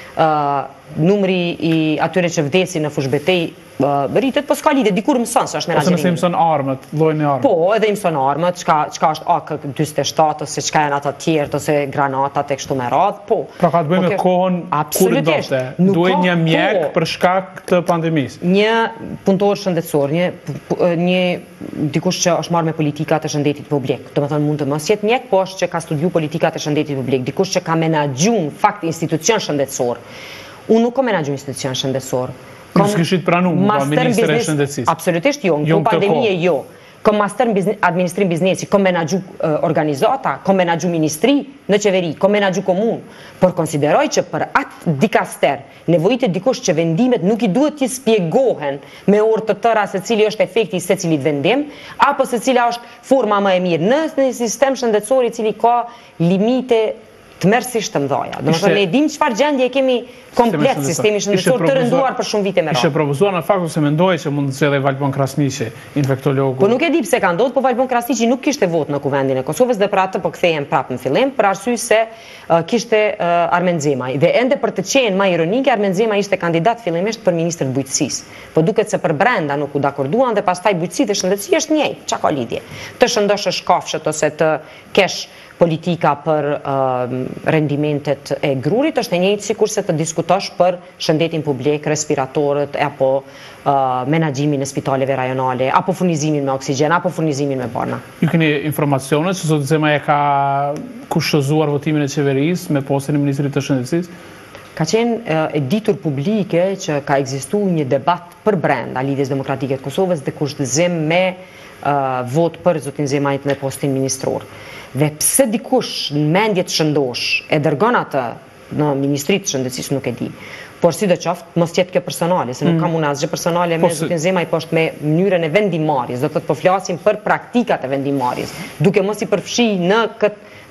uh, numri i atyre që vdesin në fush betej uh, rritet, po s'ka lidhje, dikur mëson se është menaxherimi. Ose nëse mëson armët, llojin e armët. Po, edhe i mëson armët, çka çka është A K njëzet e shtatë ose çka janë ata të tjerë ose granatat e kështu me radhë, po. Pra ka të bëjë me kohën kur ndoshte. Duhet një mjek për shkak të pandemisë. Një punëtor shëndetësor, një një dikush që është marrë me politikat e shëndetit publik. Domethënë mund të mos jetë mjek, po është që ka studiu politikat e shëndetit publik, dikush që ka menaxhuar fakt institucion shëndetësor. Unë nuk kam menaxhuar institucion shëndetësor. Nuk kishit pranuar nga ministri i shëndetësisë. Absolutisht jo, në pandemie jo. Kom master në administrim biznesi, kom menaxhu uh, organizata, kom menaxhu ministri në qeveri, kom menaxhu komunë, por konsideroj që për atë dikaster nevojitet dikush që vendimet nuk i duhet të spjegohen me orë të tëra se cili është efekti i secilit vendim, apo se cila është forma më e mirë në një sistem shëndetësor i cili ka limite të mërësisht të mdhaja. Do më thënë, ne dim çfarë gjendje kemi komplet sistemi shëndetësor të rënduar për shumë vite me radhë. Ishte propozuar në faktu se mendoj që mund të zgjedhej Valbon Krasniqi, infektologu. Po nuk e di pse ka ndodhur, po Valbon Krasniqi nuk kishte votë në kuvendin e Kosovës dhe për atë po kthehem prapë në fillim, për arsye se uh, kishte uh, Armen Xhemaj. Dhe ende për të qenë më ironike, Armen Xhemaj ishte kandidat fillimisht për ministër të bujqësisë. Po duket se për brenda nuk u dakorduan dhe pastaj bujqësia dhe shëndetësia është njëjtë. Çka ka lidhje? Të shëndosh shkafshët ose të kesh politika për uh, rendimentet e grurit është e njëjtë sikur se të diskutosh për shëndetin publik, respiratorët apo uh, menaxhimin e spitaleve rajonale, apo furnizimin me oksigjen, apo furnizimin me barna. Ju keni informacione që zoti Xhema e ka kushtozuar votimin e qeverisë me postin e ministrit të shëndetësisë? Ka qenë uh, e ditur publike që ka ekzistuar një debat për brenda Lidhjes Demokratike të Kosovës dhe kushtozim me uh, vot për zotin Xhemajt në postin ministror. Dhe pse dikush në mendje të shëndosh e dërgon atë në Ministri të Shëndetësisë nuk e di. Por sidoqoftë mos jetë kjo personale, se nuk mm. kam unë asgjë personale me zotin Xhemaj, po është me mënyrën e vendimmarrjes, do të thotë po flasim për praktikat e vendimmarrjes, duke mos i përfshi në këtë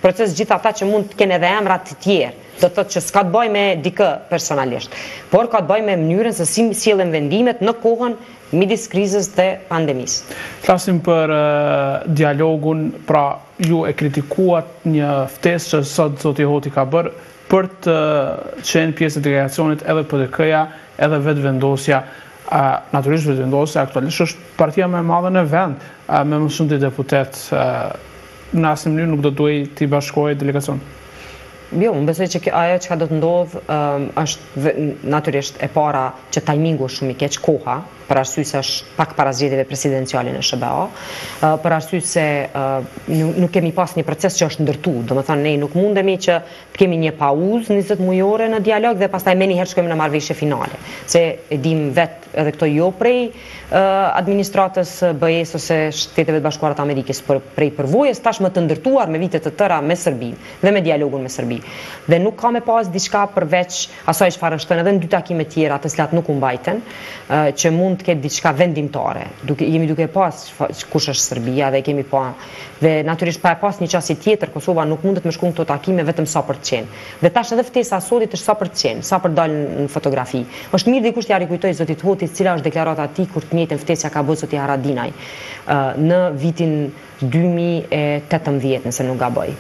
proces gjithë ata që mund të kenë edhe emra të tjerë. Do të thotë që s'ka të bëjë me dikë personalisht, por ka të bëjë me mënyrën se si sillen vendimet në kohën midis krizës dhe pandemisë. Flasim për uh, dialogun, pra ju e kritikuat një ftesë që sot zoti Hoti ka bërë për të qenë pjesë e delegacionit edhe P D K-ja, edhe vetëvendosja. Uh, Natyrisht vetëvendosja aktualisht është partia më e madhe në vend, uh, me më shumë të deputet, uh, në asnjë mënyrë nuk do duhej t'i bashkohej delegacion. Jo, unë besoj që ajo që ka do të ndodhë um, është natyrisht e para që tajmingu është shumë i keq, koha, për arsye se është pak para zgjedhjeve presidenciale në S B A, uh, për arsye se uh, nuk, nuk kemi pas një proces që është ndërtu, do më thënë ne nuk mundemi që të kemi një pauzë njëzet mujore në dialog dhe pastaj me njëherë shkojmë në marrëveshje finale, se e dim vetë edhe këto jo prej uh, administratës B E S ose Shteteve të Bashkuara të Amerikës, për prej përvojës tashmë të ndërtuar me vite të tëra me Serbinë dhe me dialogun me Serbinë. Dhe nuk ka me pas diçka përveç asaj çfarë është thënë edhe në dy takime tjera të cilat nuk u mbajten, uh, që mund të ketë diçka vendimtare. Duke, jemi duke pas kush është Serbia dhe kemi pa dhe natyrisht pa e pas një qasje tjetër, Kosova nuk mundet me shku në këto takime vetëm sa për të qenë. Dhe tash edhe ftesa sotit është sa për të qenë, sa për dalë në fotografi. Është mirë dikush t'ja rikujtoj zotit Hotit cila është deklarata e tij kur të njëjtën ftesja ka bërë zoti Haradinaj uh, në vitin dy mijë e tetëmbëdhjetë, nëse nuk gaboj.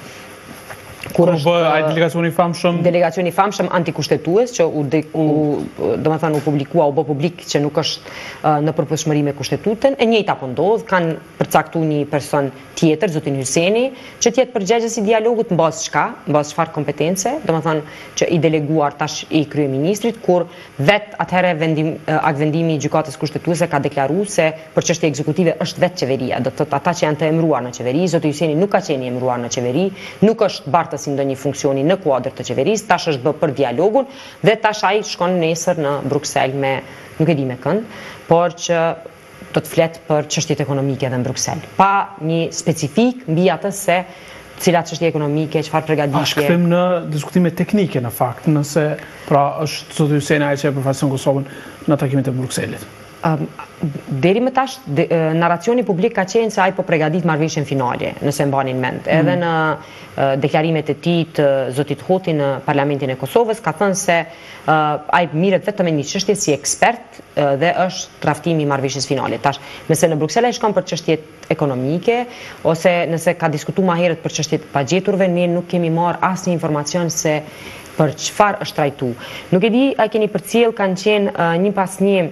Kur është ai delegacioni i famshëm delegacioni i famshëm antikushtetues që u, de, u domethënë u publikua, u bë publik që nuk është uh, në përputhshmëri me kushtetutën, e njëjta po ndodh, kanë përcaktuar një person tjetër, zotin Hyseni, që të jetë përgjegjës i dialogut mbas çka, mbas çfarë kompetence, domethënë që i deleguar tash i kryeministrit, kur vet atëherë vendim uh, akt vendimi i gjykatës kushtetuese ka deklaruar se për çështje ekzekutive është vetë qeveria, do të thotë ata që janë të emëruar në qeveri, zoti Hyseni nuk ka qenë i emëruar në qeveri, nuk është bartë si ndonjë funksioni në kuadër të qeverisë, tash është bë për dialogun dhe tash ai shkon nesër në Bruksel me, nuk e di me kënd, por që do të flet për çështjet ekonomike edhe në Bruksel. Pa një specifik mbi atë se cilat çështje ekonomike, çfarë përgatitje. A shkëthim në diskutime teknike në fakt, nëse pra është zoti Hyseni ai që e përfaqëson Kosovën në takimet e Brukselit. Um, deri më tash de, uh, narracioni publik ka qenë se ai po përgatit marrëveshjen finale, nëse mbanin mend. Mm. Edhe në uh, deklarimet e tij të zotit Hoti në Parlamentin e Kosovës ka thënë se uh, ai mirret vetëm me një çështje si ekspert uh, dhe është draftimi i marrëveshjes finale. Tash, nëse në Bruksel ai shkon për çështjet ekonomike ose nëse ka diskutuar më herët për çështjet pagjeturve, ne nuk kemi marrë asnjë informacion se për çfarë është trajtuar. Nuk e di a keni përcjell, kanë qenë uh, një pas një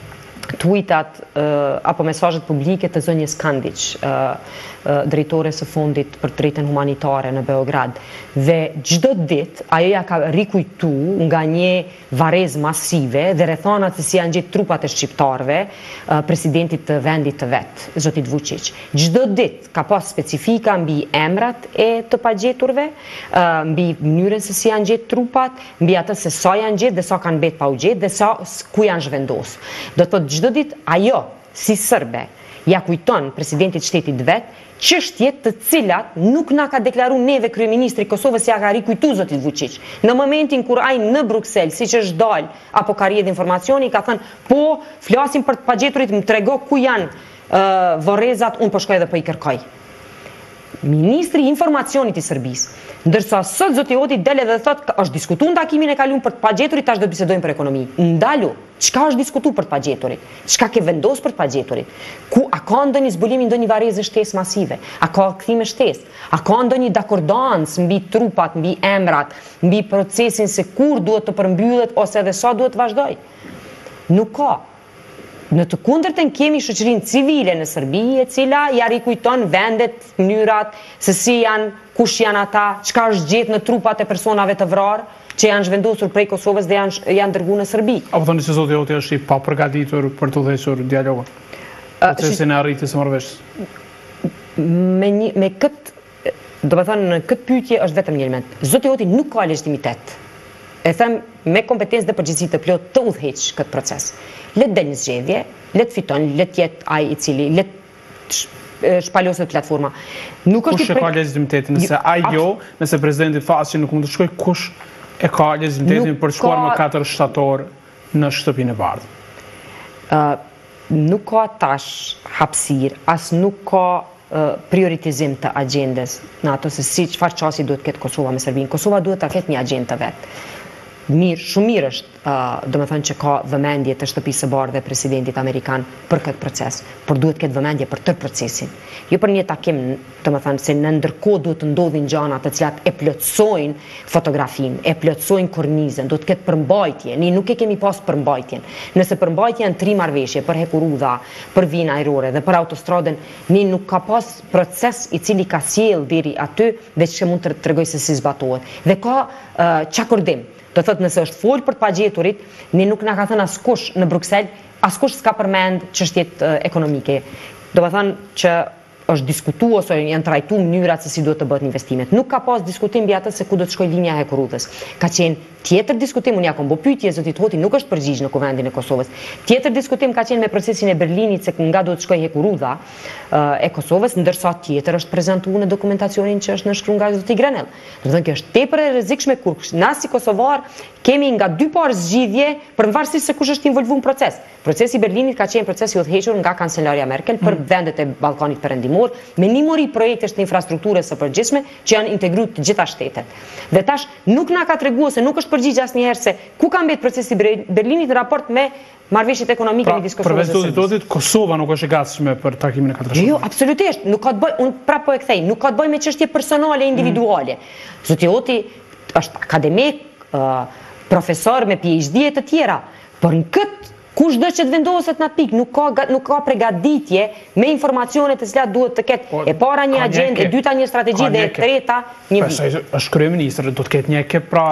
tweetat uh, apo mesazhet publike të zonjës Kandić, uh, uh, drejtore së fondit për drejtën humanitare në Beograd. Dhe çdo ditë ajo ja ka rikujtu nga një varrezë masive dhe rrethonat se si janë gjetë trupat e shqiptarëve, uh, presidentit të vendit të vet, zotit Vučić. Çdo ditë ka pas specifika mbi emrat e të pagjeturve, uh, mbi mënyrën se si janë gjetë trupat, mbi atë se sa janë gjetë dhe sa kanë mbet pa u gjetë dhe sa ku janë zhvendosur. Do të thotë çdo ditë ajo, si sërbe, ja kujton presidentit shtetit vet, çështje të cilat nuk na ka deklaruar neve kryeministri i Kosovës, ja ka rikujtu zotit Vučić. Në momentin kur ai në Bruksel, siç është dal, apo ka rrjedh informacioni, ka thënë, po, flasim për të pagjeturit, më trego ku janë uh, vorrezat, unë po shkoj edhe po i kërkoj. Ministri i informacionit i Serbisë, ndërsa sot zoti Hoti del edhe thot është diskutuar në takimin e kaluar për të pagjeturit, tash do të bisedojmë për ekonomi. Ndalu, çka është diskutuar për të pagjeturit? Çka ke vendosur për të pagjeturit? Ku a ka ndonjë zbulim i ndonjë varrezë shtesë masive? A ka kthim shtesë? A ka ndonjë dakordancë mbi trupat, mbi emrat, mbi procesin se kur duhet të përmbyllet ose edhe sa duhet të vazhdoj? Nuk ka. Në të kundërtën kemi shoqërinë civile në Serbi, e cila ja rikujton vendet, mënyrat, se si janë, kush janë ata, çka është gjetë në trupat e personave të vrarë, që janë zhvendosur prej Kosovës dhe janë, janë dërguar në Serbi. Apo thoni se zoti Hoti është i papërgatitur për të udhëhequr dialogun? Procesin e arritjes së marrëveshjes. Me një, me këtë, do të thënë, në këtë pyetje është vetëm një element. Zoti Hoti nuk ka legitimitet. E them me kompetencë dhe përgjegjësi të plot të udhëheq këtë proces. Le të del në zgjedhje, le të fiton, le të jetë ai i cili le të shpaloset platforma. Nuk është kush e ka legitimitetin, nëse ai jo, nëse presidenti thasë që nuk mund të shkojë, kush e ka legitimitetin për të shkuar më katër shtator në shtëpinë e bardhë? Uh, nuk ka tash hapësirë, as nuk ka prioritizim të agendes në ato se si çfarë çasti duhet ketë Kosova me Serbinë. Kosova duhet ta ketë një agendë vetë. Mirë, shumë mirë është, uh, do me thënë që ka vëmendje të shtëpisë së bardhë dhe presidentit Amerikan për këtë proces, por duhet ketë vëmendje për tërë procesin. Jo për një takim, do me thënë, se në ndërkohë duhet të ndodhin gjana të cilat e plotësojnë fotografin, e plotësojnë kornizën, duhet ketë përmbajtje. Ne nuk e kemi pas përmbajtjen. Nëse përmbajtja në tri marrëveshje për hekurudha, për vinë ajrore dhe për autostradën, ne nuk ka pas proces i cili ka sjell deri aty dhe që mund të tregoj se si zbatohet. Dhe ka uh, çakordim. Do thotë nëse është folë për të pagjeturit, ne nuk na ka thënë askush në Bruksel, askush s'ka përmend çështjet uh, ekonomike. Do të thënë që është diskutuar ose janë trajtuar mënyrat se si duhet të bëhet investimet. Nuk ka pas diskutim mbi atë se ku do të shkojë linja e hekurudhës. Ka qenë tjetër diskutim, unë ja kam bë pyetje, zoti Hoti nuk është përgjigj në kuvendin e Kosovës. Tjetër diskutim ka qenë me procesin e Berlinit se nga do të shkojë hekurudha uh, e Kosovës, ndërsa tjetër është prezantuar në dokumentacionin që është nënshkruar nga zoti Grenell. Do të thënë që është tepër e rrezikshme kur na si kosovar kemi nga dy parë zgjidhje për varësisht se kush është involvuar në proces. Procesi i Berlinit ka qenë proces i udhëhequr nga kancelaria Merkel për mm. vendet e Ballkanit Perëndimor, me nimëri projektesh të infrastrukturës së përgjithshme që janë integruar të gjitha shtetet. Dhe tash nuk na ka treguar se nuk është përgjigj asnjëherë se ku ka mbet procesi i Berlinit në raport me marrëveshjet ekonomike pra, midis Kosovës dhe Serbisë. Përveç Kosova nuk është e gatshme për takimin e katërt. Jo, jo, absolutisht, nuk ka të bëj, unë prapë po e kthej, nuk ka të bëj me çështje personale individuale. Mm. Zoti Hoti është akademik, uh, profesor me PhD e të tjera, por në këtë kushdo që të vendoset në pikë, nuk ka, nuk ka pregaditje me informacione të cilat duhet të ketë e para një agjendë, e dyta një strategji dhe e treta një vit. Është kryeministër, do të ketë një ekip pra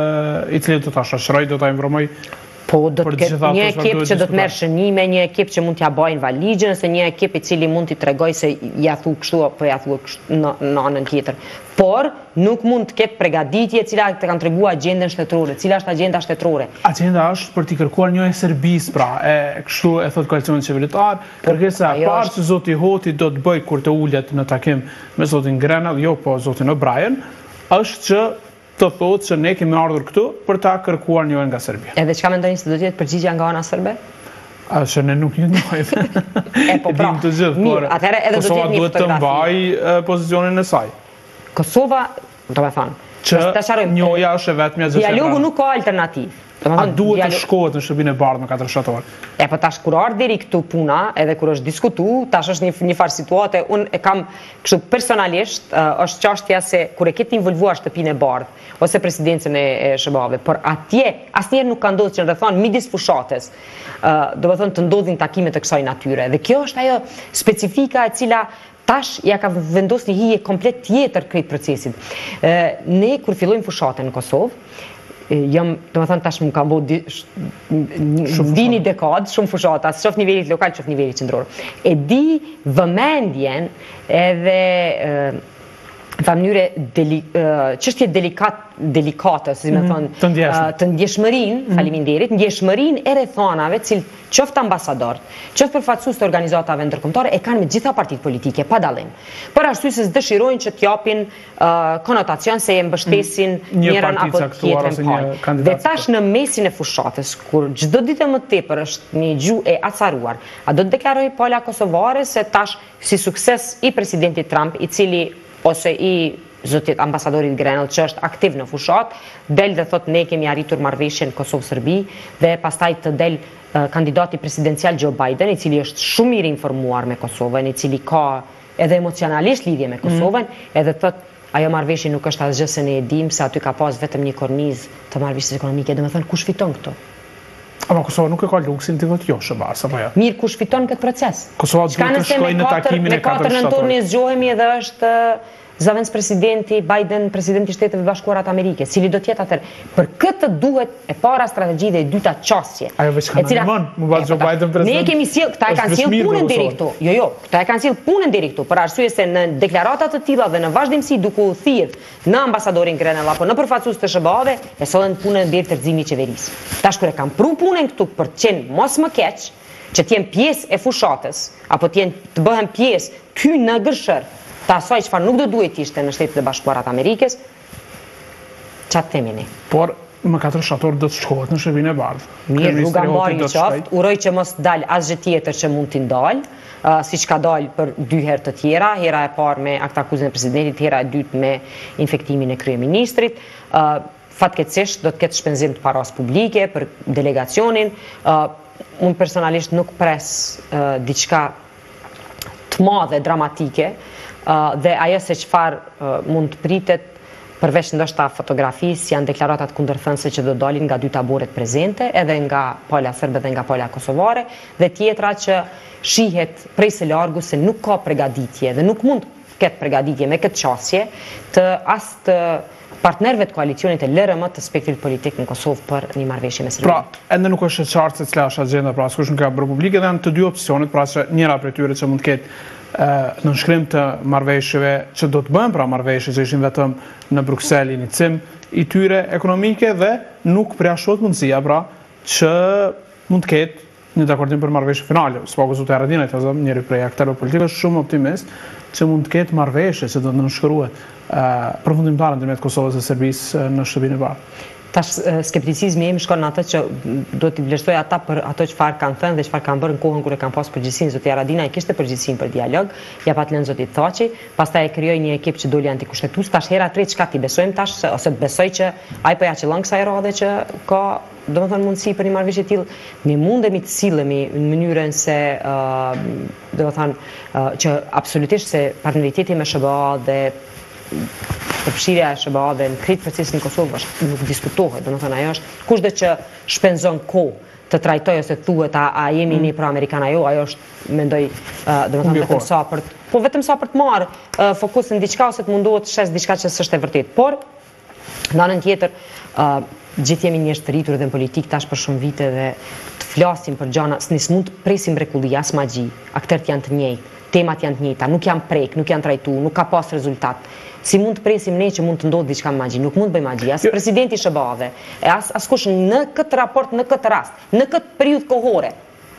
i cili do ta shoqëroj, do ta informoj. Po do të ketë një ekip që do të merr shënime, një ekip që mund t'ja bajnë valigjën, ose një ekip i cili mund t'i tregoj se ja thu kështu apo ja thu në në anën tjetër. Por nuk mund të ketë përgatitje e cila të kanë treguar agjendën shtetërore. Cila është agjenda shtetërore? Agjenda është për t'i kërkuar një e Serbisë, pra, e kështu e thot koalicioni qeveritar, kërkesa e parë që zoti Hoti do të bëj kur të ulet në takim me zotin Grenell, jo po zotin O'Brien, është që të thotë që ne kemi ardhur këtu për ta kërkuar një nga Serbia. Edhe çka mendoni se do të jetë përgjigjja nga ana serbe? A që ne nuk një njojmë. E po pra, të gjithë, por Kosova duhet të mbaj pozicionin e saj. Kosova, do me thonë, që njoja është e vetmja gjithë. Dialogu nuk ka alternativë. A duhet të shkohet në shtëpinë e bardhë me katër shtator? E po tash kur ardhi deri këtu puna, edhe kur është diskutu, tash është një, një farë situate, unë e kam kështu personalisht, uh, është çështja se kur e keti involvuar shtëpinë e bardhë, ose presidencën e, e S B A-ve, por atje asnjëherë nuk ka ndodhur që në rrethon midis fushatës, uh, do të thonë të ndodhin takime të kësaj natyre. Dhe kjo është ajo specifika e cila tash ja ka vendosur një hije komplet tjetër këtij procesit. Uh, ne kur fillojmë fushatën në Kosovë, jam, do të thënë tash më ka bëu dini dekadë, shumë fushata, qof nivelit lokal, qof nivelit qendror. E di vëmendjen edhe në mënyrë deli, çështje delikat delikate, si më thon, të ndjeshmërinë, faleminderit, ndjeshmërinë e rrethonave, cil qoftë ambasador, qoftë përfaqësues të organizatave ndërkombëtare e kanë me gjitha partitë politike pa dallim. Për arsye se s'dëshirojnë që t'japin konotacion se e mbështesin njërin apo tjetrën. Dhe tash në mesin e fushatës, kur çdo ditë më tepër është një gjuhë e acaruar, a do të deklaroj pala kosovare se tash si sukses i presidentit Trump, i cili ose i zotit ambasadorit Grenell që është aktiv në fushat, del dhe thot ne kemi arritur marrëveshjen Kosovë-Serbi dhe pastaj të del uh, kandidati presidencial Joe Biden, i cili është shumë mirë informuar me Kosovën, i cili ka edhe emocionalisht lidhje me Kosovën, mm. edhe thot ajo marrëveshje nuk është asgjë se ne e dim se aty ka pas vetëm një kornizë të marrëveshjes ekonomike, dhe me thënë kush fiton këto? Ama Kosova nuk e ka luksin të votë jo shëbas, apo jo? Mirë, kush fiton këtë proces? Kosova duhet të shkojë në takimin e katër shtatorë. Me katër nëntor ne zgjohemi edhe është zavendës presidenti Biden, presidenti i Shteteve Bashkuara të Amerikës, cili do të jetë atëherë. Për këtë duhet e para strategji dhe e dyta çështje. Ajo veç kanë ndihmon, më vao Joe Biden president. Ne kemi sjell, këta e kanë sjell punën deri këtu. Jo, jo, këta e kanë sjell punën deri këtu, për arsye se në deklarata të tilla dhe në vazhdimsi duke u thirrë në ambasadorin Grenell apo në përfaqësues të S B A-ve, e sollën punën deri tërëzimi i qeverisë. Tash kur e kanë pru punën këtu për të qenë mos më keq, që të jenë pjesë e fushatës apo të jenë të bëhen pjesë ty në gërshër të asaj çfarë nuk do duhet ishte në Shtetet e Bashkuara të Amerikës, çfarë themi ne? Por më katër shtator do të shkohet në shtëpinë e bardhë. Mirë, rruga mbari në qoftë, uroj që mos dalë asgjë tjetër që mund t'i ndalë, uh, si që ka dalë për dy herë të tjera, hera e parë me aktakuzën e presidentit, hera e dytë me infektimin e kryeministrit. Uh, fatkeqësisht do të ketë shpenzim të paras publike për delegacionin. Uh, unë personalisht nuk pres uh, diçka të madhe, dramatike, uh, dhe ajo se çfarë uh, mund të pritet përveç ndoshta fotografisë, janë deklaratat kundërthënëse që do dalin nga dy taboret prezente, edhe nga pala serbe dhe nga pala kosovare, dhe tjetra që shihet prej së largu se nuk ka pregaditje dhe nuk mund ketë pregaditje me këtë qasje të as të partnerëve të koalicionit e L R M të spektrit politik në Kosovë për një marrëveshje me Serbinë. Pra, ende nuk është e qartë se cila është agjenda pra askush nga Republikë, dhe janë të dy opsionet, pra që njëra prej tyre që mund të ketë në nënshkrim të marrëveshjeve që do të bëhen, pra marrëveshje që ishin vetëm në Bruksel inicim i tyre ekonomike, dhe nuk përjashtohet mundësia pra që mund të ketë një dakordim për marrëveshje finale. Spaku Zotë Haradinaj, të zëm njëri prej aktorëve politikë, është shumë optimist që mund të ketë marrëveshje që do të nënshkruhet përfundimtare ndërmjet Kosovës dhe Serbisë në shtëpinë e bardhë. Tash skepticizmi im shkon në atë që do t'i vlerësoj ata për ato çfarë kanë thënë dhe çfarë kanë bërë në kohën kur e kanë pas përgjegjësinë. Zoti Haradinaj kishte përgjegjësinë për dialog, ja pat lënë zotit Thaçi, pastaj e krijoi një ekip që doli antikushtetues. Tash hera tretë çka ti besojmë tash ose besoj që ai po ja qellon kësaj radhe që ka domethënë mundësi për një marrëveshje të tillë. Ne mundemi të sillemi në mënyrën se uh, domethënë uh, që absolutisht se partneriteti me S B A dhe përfshirja e S B A dhe në krejt procesin në Kosovë është nuk diskutohet, domethënë ajo është kushdo që shpenzon kohë të trajtoj ose të thuhet a, a jemi mm. një pro-amerikan ajo, ajo është mendoj uh, domethënë vetëm sa për po vetëm sa për të marrë uh, fokus në diçka ose të munduhet të shes diçka që s'është e vërtetë. Por në anën tjetër uh, gjithë jemi njerëz të rritur dhe në politikë tash për shumë vite dhe të flasim për gjëra, s'nis mund të presim mrekulli as magji. Aktorët janë të njëjtë, temat janë të njëjta, nuk janë prek, nuk janë trajtuar, nuk ka pas rezultat. Si mund të presim ne që mund të ndodhë diçka magji? Nuk mund të bëj magji. As presidenti S B A-ve, e as askush në këtë raport, në këtë rast, në këtë periudhë kohore.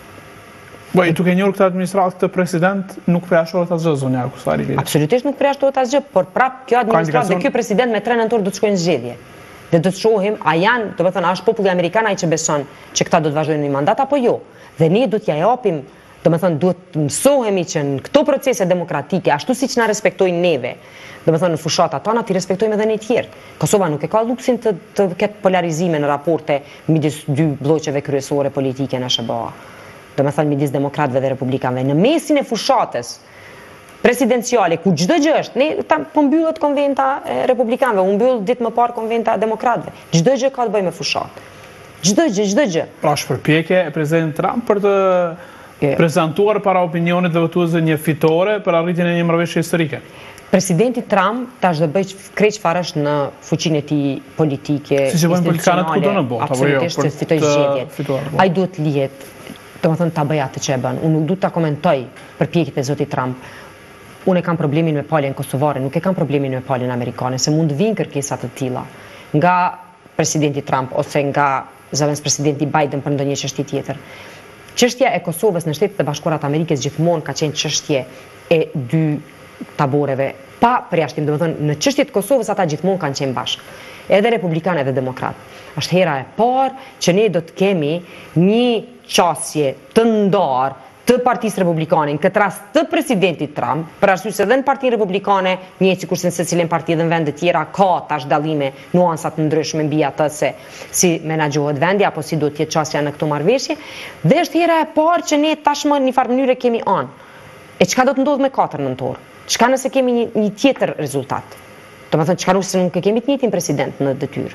Po, i duke njohur këtë administratë, këtë president nuk përjashtohet asgjë, zonja Kusari. Absolutisht nuk përjashtohet asgjë, por prap kjo administratë dhe ky president me tre nëntor do të shkojnë në zgjedhje. Dhe do të shohim a janë, do të thënë, a është populli amerikan ai që beson që këta do të vazhdojnë një mandat apo jo. Dhe ne do t'ja japim, do të thënë, duhet të mësohemi që në këto procese demokratike, ashtu siç na respektojnë neve, do të thënë në fushatat tona, ti respektojmë edhe ne të tjerë. Kosova nuk e ka luksin të, të ketë polarizime në raporte midis dy bloqeve kryesore politike në S B A. Do të thënë midis demokratëve dhe republikanëve. Në mesin e fushatës presidenciale, ku çdo gjë është, ne tam po mbyllet konventa e republikanëve, u mbyll ditë më parë konventa e demokratëve. Çdo gjë ka të bëjë me fushatë. Çdo gjë, çdo gjë. Pra shpërpjekje e presidentit Trump për të prezentuar para opinionit dhe votuesve një fitore për arritjen e një marrëveshje historike. Presidenti Trump tash do bëj krejt çfarë është në fuqinë e tij politike, si që bëjnë politikanët kudo në botë, apo jo, për të zgjedhjet. Ai duhet lihet, domethënë ta bëj atë që e bën. Unë nuk duhet ta komentoj përpjekjet e zotit Trump. Unë e kam problemin me palën kosovare, nuk e kam problemin me palën amerikane, se mund vinë kërkesa të tilla nga presidenti Trump ose nga zëvendës presidenti Biden për ndonjë çështje tjetër. Çështja e Kosovës në Shtetet e Bashkuara të Amerikës gjithmonë ka qenë çështje e dy taboreve, pa përjashtim, domethënë në çështjet e Kosovës ata gjithmonë kanë qenë bashkë, edhe republikanë edhe demokratë. Është hera e parë që ne do të kemi një qasje të ndarë të Partisë Republikane, në këtë rast të presidentit Trump, për arsye se edhe në Partinë Republikane, njëjtë sikur se në secilin parti dhe në vende të tjera ka tash dallime, nuanca të ndryshme mbi atë se si menaxhohet vendi apo si duhet të jetë çësia në këto marrëveshje, dhe është hera e parë që ne tashmë në një farë mënyrë kemi anë. E çka do të ndodhë me katër nëntor? Çka nëse kemi një, një tjetër rezultat? Domethënë çka nëse nuk e kemi të njëjtin president në detyrë?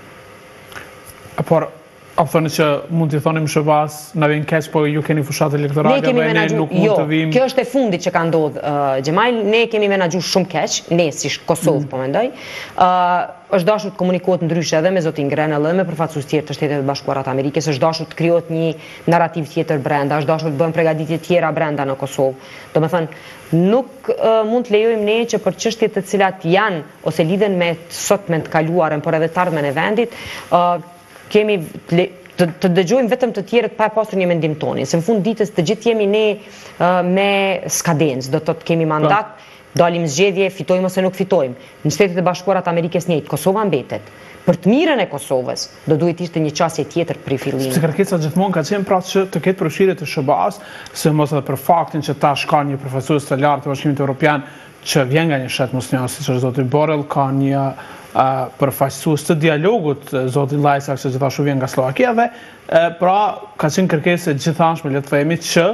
Por a thoni që mund t'i thonim shëbas, na vjen keq, po ju keni fushat elektorale dhe ne nuk mund të vim. Kjo është e fundit që ka ndodhur, uh, Xhemail, ne kemi menaxhuar shumë keq, ne si Kosovë mm. po mendoj. Uh, është dashur të komunikohet ndryshe edhe me zotin Grenell, edhe me përfaqësues tjerë të Shtetet e Bashkuara të Amerikës, është dashur të krijohet një narrativ tjetër brenda, është dashur të bëhen përgatitje tjera brenda në Kosovë. Domethënë, nuk uh, mund të lejojmë ne që për çështjet të cilat janë ose lidhen me sotmen të kaluarën, por edhe të ardhmen e vendit, uh, kemi të, të dëgjojmë vetëm të tjerët pa e pasur një mendim tonin, se në fund ditës të gjithë jemi ne uh, me skadencë, do të thotë kemi mandat dalim zgjedhje, fitojmë ose nuk fitojmë. Në Shtetet e Bashkuara të Amerikës njëjtë, Kosova mbetet. Për të mirën e Kosovës, do duhet ishte një qasje tjetër për fillim. Se kërkesa gjithmonë ka qenë pra që të ketë përfshirje të S B A-s, se mos edhe për faktin që tash ka një përfaqësues të lartë të Bashkimit Evropian që vjen nga një shet musliman, siç është zoti Borrell, ka një uh, përfaqësues të dialogut, zoti Lajçak, që gjithashtu vjen nga Slovakia dhe uh, pra ka qenë kërkesë gjithanshme, le të themi, që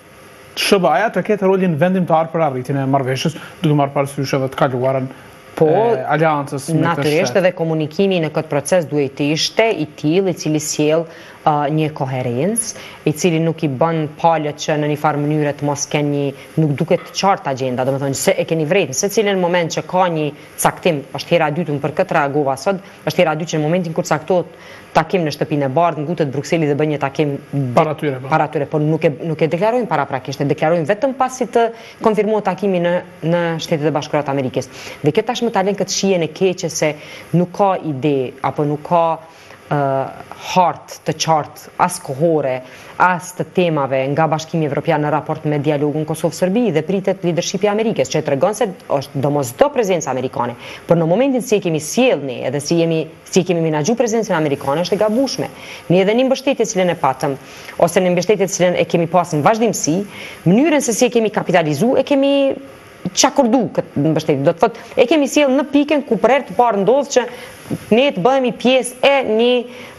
S B A-ja të ketë rolin vendimtar për arritjen e marrëveshjes, duke marrë parasysh edhe të kaluarën Po, aliancës me të natyrisht edhe komunikimi në këtë proces duhet të ishte i tillë i cili sjell uh, një koherencë, i cili nuk i bën palët që në një farë mënyrë të mos kenë një, nuk duket të qartë agjenda, domethënë se e keni vërejtën, se cilën moment që ka një caktim, është hera e dytë, unë për këtë reagova sot, është hera e dytë që në momentin kur caktohet takim në shtëpinë e Bardhë, ngutet Brukseli dhe bën një takim para tyre, para tyre, por nuk e nuk e deklarojnë paraprakisht, e deklarojnë vetëm pasi të konfirmohet takimi në në Shtetet e Bashkuara të Amerikës. Dhe këtë tashmë ta lën këtë shijen e keqe se nuk ka ide apo nuk ka uh, hartë të qartë as kohore, as të temave nga Bashkimi Evropian në raport me dialogun Kosovë-Serbi dhe pritet leadershipi i Amerikës, që tregon se është domosdoshmë prezenca amerikane. Por në momentin se kemi sjell ne edhe si jemi si kemi menaxhu prezencën amerikane është e gabueshme. Ne edhe në mbështetje cilën e patëm ose në mbështetje cilën e kemi pasur në vazhdimsi, mënyrën se si e kemi kapitalizuar, e kemi çakordu këtë mbështetje. Do të thotë, e kemi sjell në pikën ku për herë të parë ndodh që ne të bëhemi pjesë e një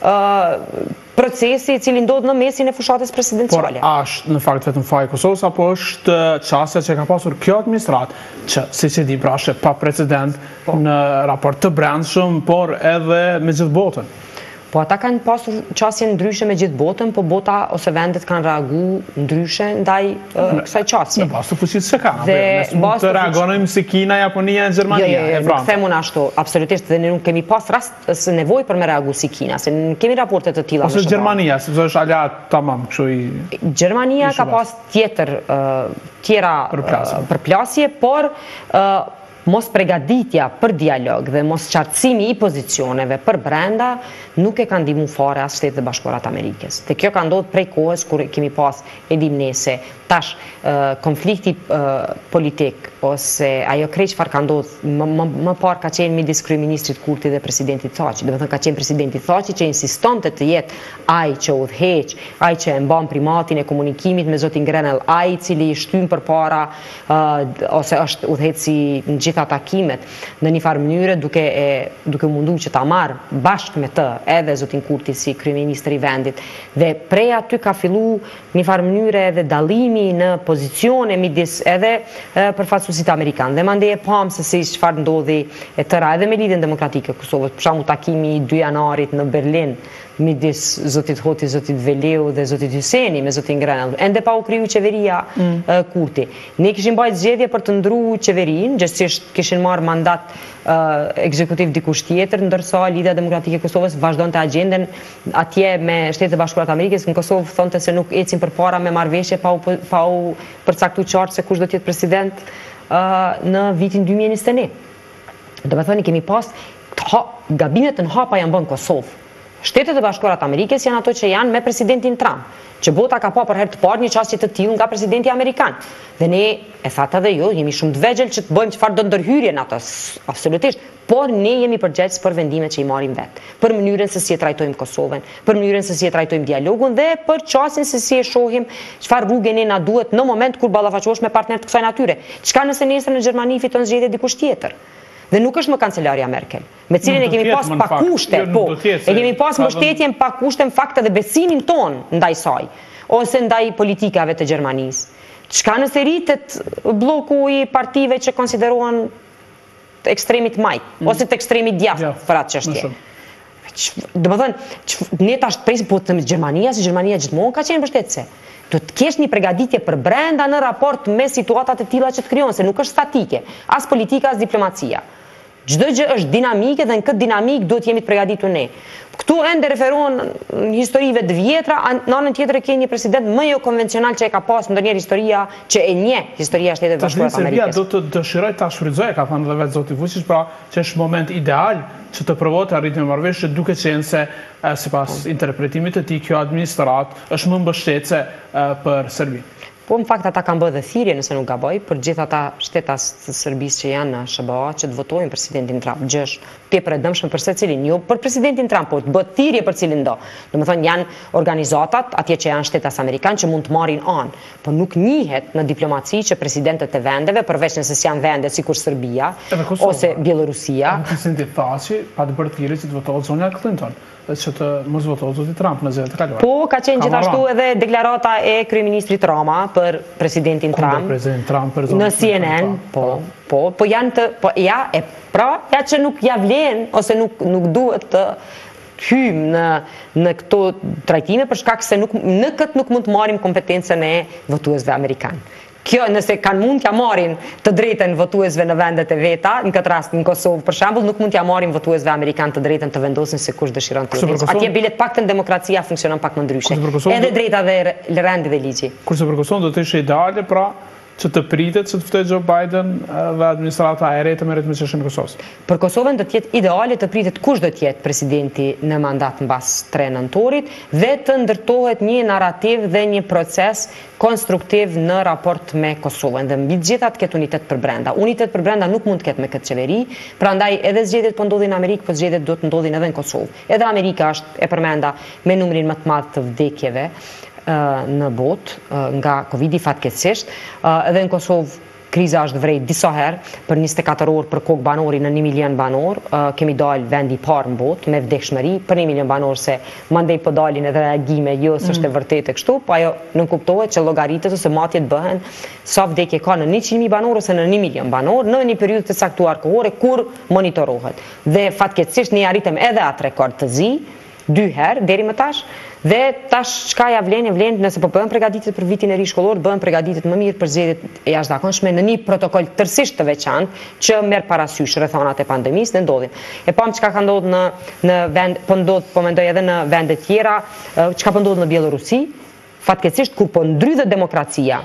uh, procesi i cili ndodh në mesin e fushatës presidenciale. Por është në fakt vetëm faji i Kosovës apo është çësia që ka pasur kjo administratë që siç e di pra është pa precedent po. Në raport të brendshëm, por edhe me gjithë botën. Po ata kanë pasur qasje ndryshe me gjithë botën, po bota ose vendet kanë reagu ndryshe ndaj uh, kësaj qasje. Në bazë të fuqisë që kanë, ne mund të reagojmë si Kina, Japonia e Gjermania. Jo, jo, jo, nuk them unë ashtu, absolutisht, dhe ne nuk kemi pas rast së nevojë për me reagu si Kina, se nuk kemi raporte të tilla. Ose Gjermania, sepse është aleat tamam, kështu i Gjermania ka pas tjetër uh, tjera uh, përplasje, por uh, mos pregaditja për dialog dhe mos qartësimi i pozicioneve për brenda nuk e kanë ndihmu fare as Shtetet e Bashkuara të Amerikës. Dhe kjo ka ndodhur prej kohës kur kemi pas e dim ne se tash uh, konflikti uh, politik ose ajo krejt çfarë ka ndodhur më, më, më parë ka qenë midis kryeministrit Kurti dhe presidentit Thaçi. Domethënë ka qenë presidenti Thaçi që insistonte të jetë ai që udhëheq, ai që e mban primatin e komunikimit me zotin Grenell, ai i cili i shtyn përpara uh, ose është udhëheci në gjitha takimet në një farë mënyrë duke e duke munduar që ta marr bashkë me të edhe zotin Kurti si kryeministër i vendit. Dhe prej aty ka filluar në një farë mënyrë edhe dallimi në pozicione midis edhe e, përfaqësuesit amerikan. Dhe mandej e pam se si çfarë ndodhi e tëra edhe me lidhjen demokratike të Kosovës, për shembull takimi i dy janarit në Berlin midis zotit Hoti, zotit Veleu dhe zotit Hyseni me zotin Grenell. Ende pa u kriju qeveria mm. uh, Kurti. Ne kishim bajt zgjedhje për të ndruar qeverinë, gjithsesi kishin marrë mandat uh, ekzekutiv dikush tjetër, ndërsa Lidhja Demokratike e Kosovës vazhdonte agjenden atje me Shtetet e Bashkuara të Amerikës. Në Kosovë thonte se nuk ecin përpara me marrëveshje pa u, pa u përcaktuar qartë se kush do të jetë president uh, në vitin dy mijë e njëzet e një. Do të thoni kemi pas ha, gabimet në hapa janë bën Kosovë. Shtetet e Bashkuara të Amerikës janë ato që janë me presidentin Trump, që bota ka pa për herë të parë një çështje të tillë nga presidenti amerikan. Dhe ne e thatë edhe jo, jemi shumë të vegjël që të bëjmë çfarë do ndërhyrje në ato, absolutisht, por ne jemi përgjegjës për vendimet që i marrim vet, për mënyrën se si e trajtojmë Kosovën, për mënyrën se si e trajtojmë dialogun dhe për çastin se si e shohim çfarë rrugë ne na duhet në moment kur ballafaqohesh me partner të kësaj natyre. Çka nëse nesër në Gjermani fiton zgjedhje dikush tjetër? Dhe nuk është më kancelaria Merkel, me cilin e kemi pas pa kushte, po, e kemi pas mbështetjen pa kushte në fakt edhe besimin ton ndaj saj, ose ndaj politikave të Gjermanisë. Çka nëse rritet bloku i partive që konsiderohen të ekstremit majt, ose të ekstremit djathtë për atë çështje. Do të thënë, ne tash presim po të Gjermania, se Gjermania gjithmonë ka qenë mbështetëse. Do të kesh një përgatitje për brenda në raport me situatat e tilla që të krijon, se nuk është statike, as politika as diplomacia. Çdo gjë është dinamike dhe në këtë dinamik duhet jemi të përgatitur ne. Këtu ende referohen historive të vjetra, në anën tjetër ke një president më jo konvencional që e ka pas ndonjëherë historia që e njeh historia e Shtetit Bashkuar të Amerikës. Do të dëshiroj ta shfrytëzoj, ka thënë edhe vetë zoti Vučić, pra që është moment ideal që të provohet arritjen e marrëveshjes, duke qenë se sipas interpretimit të tij kjo administratë është më mbështetëse për Serbinë. Po në fakt ata kanë bërë dhe thirrje nëse nuk gaboj për gjithë ata shtetas të Serbisë që janë në S B A që të votojnë presidentin Trump. Gjë është tepër e dëmshme për secilin, jo për presidentin Trump, po të bëhet thirrje për cilin do. Domethënë janë organizatat atje që janë shtetas amerikanë që mund të marrin anë, po nuk njihet në diplomaci që presidentët e vendeve, përveç nëse janë vende sikur Serbia ose Bielorusia, presidenti thaçi pa të bërë thirrje që të votohet zonja Clinton. Që të mos votohet zoti Trump në zgjedhjet e kaluara. Po, ka qenë gjithashtu edhe deklarata e kryeministrit Rama për presidentin Trump në C N N, po, po, po janë të, po ja, e pra, ja që nuk ja vlen ose nuk nuk duhet të hymë në në këto trajtime për shkak se nuk në këtë nuk mund të marrim kompetencën e votuesve amerikanë. Kjo nëse kanë mund t'ja marrin të drejtën votuesve në vendet e veta, në këtë rast në Kosovë për shembull, nuk mund t'ja marrin votuesve amerikanë të drejtën të vendosin se kush dëshiron të votojë. Atje bilet paktën demokracia funksionon pak më ndryshe. Edhe drejta dhe rendi dhe ligji. Kurse për Kosovën do të ishte ideale pra që të pritet që të ftoj Joe Biden dhe administrata e re të merret me çështjen e Kosovës. Për Kosovën do të jetë ideale të pritet kush do të jetë presidenti në mandat mbas tre nëntorit dhe të ndërtohet një narrativ dhe një proces konstruktiv në raport me Kosovën dhe mbi të gjitha të ketë unitet për brenda. Unitet për brenda nuk mund të ketë me këtë qeveri, prandaj edhe zgjedhjet po ndodhin në Amerikë, po zgjedhjet do të ndodhin edhe në Kosovë. Edhe Amerika është e përmenda me numrin më të madh të vdekjeve në botë nga Covidi fatkeqësisht, edhe në Kosovë kriza është vrejt disa herë për njëzet e katër orë për kokë banori në një milion banor, kemi dalë vendi i parë në botë me vdekshmëri për një milion banor se mandej po dalin edhe reagime jo s'është e vërtetë e kështu, po ajo nuk kuptohet që llogaritet ose matjet bëhen sa vdekje ka në njëqind mijë banor ose në një milion banor në një periudhë të caktuar kohore kur monitorohet. Dhe fatkeqësisht ne arritëm edhe atë rekord të zi dy herë deri më tash. Dhe tash çka ja vlen, vlen nëse po bëhen përgatitjet për vitin e ri shkollor, bëhen përgatitjet më mirë për zgjedhjet e jashtëzakonshme në një protokoll tërësisht të veçantë që merr parasysh rrethonat e pandemisë dhe ndodhin. E pam çka ka ndodhur në në vend, po ndodh, po mendoj edhe në vende të tjera, çka po ndodh në Bielorusi, fatkeqësisht kur po ndrydhet demokracia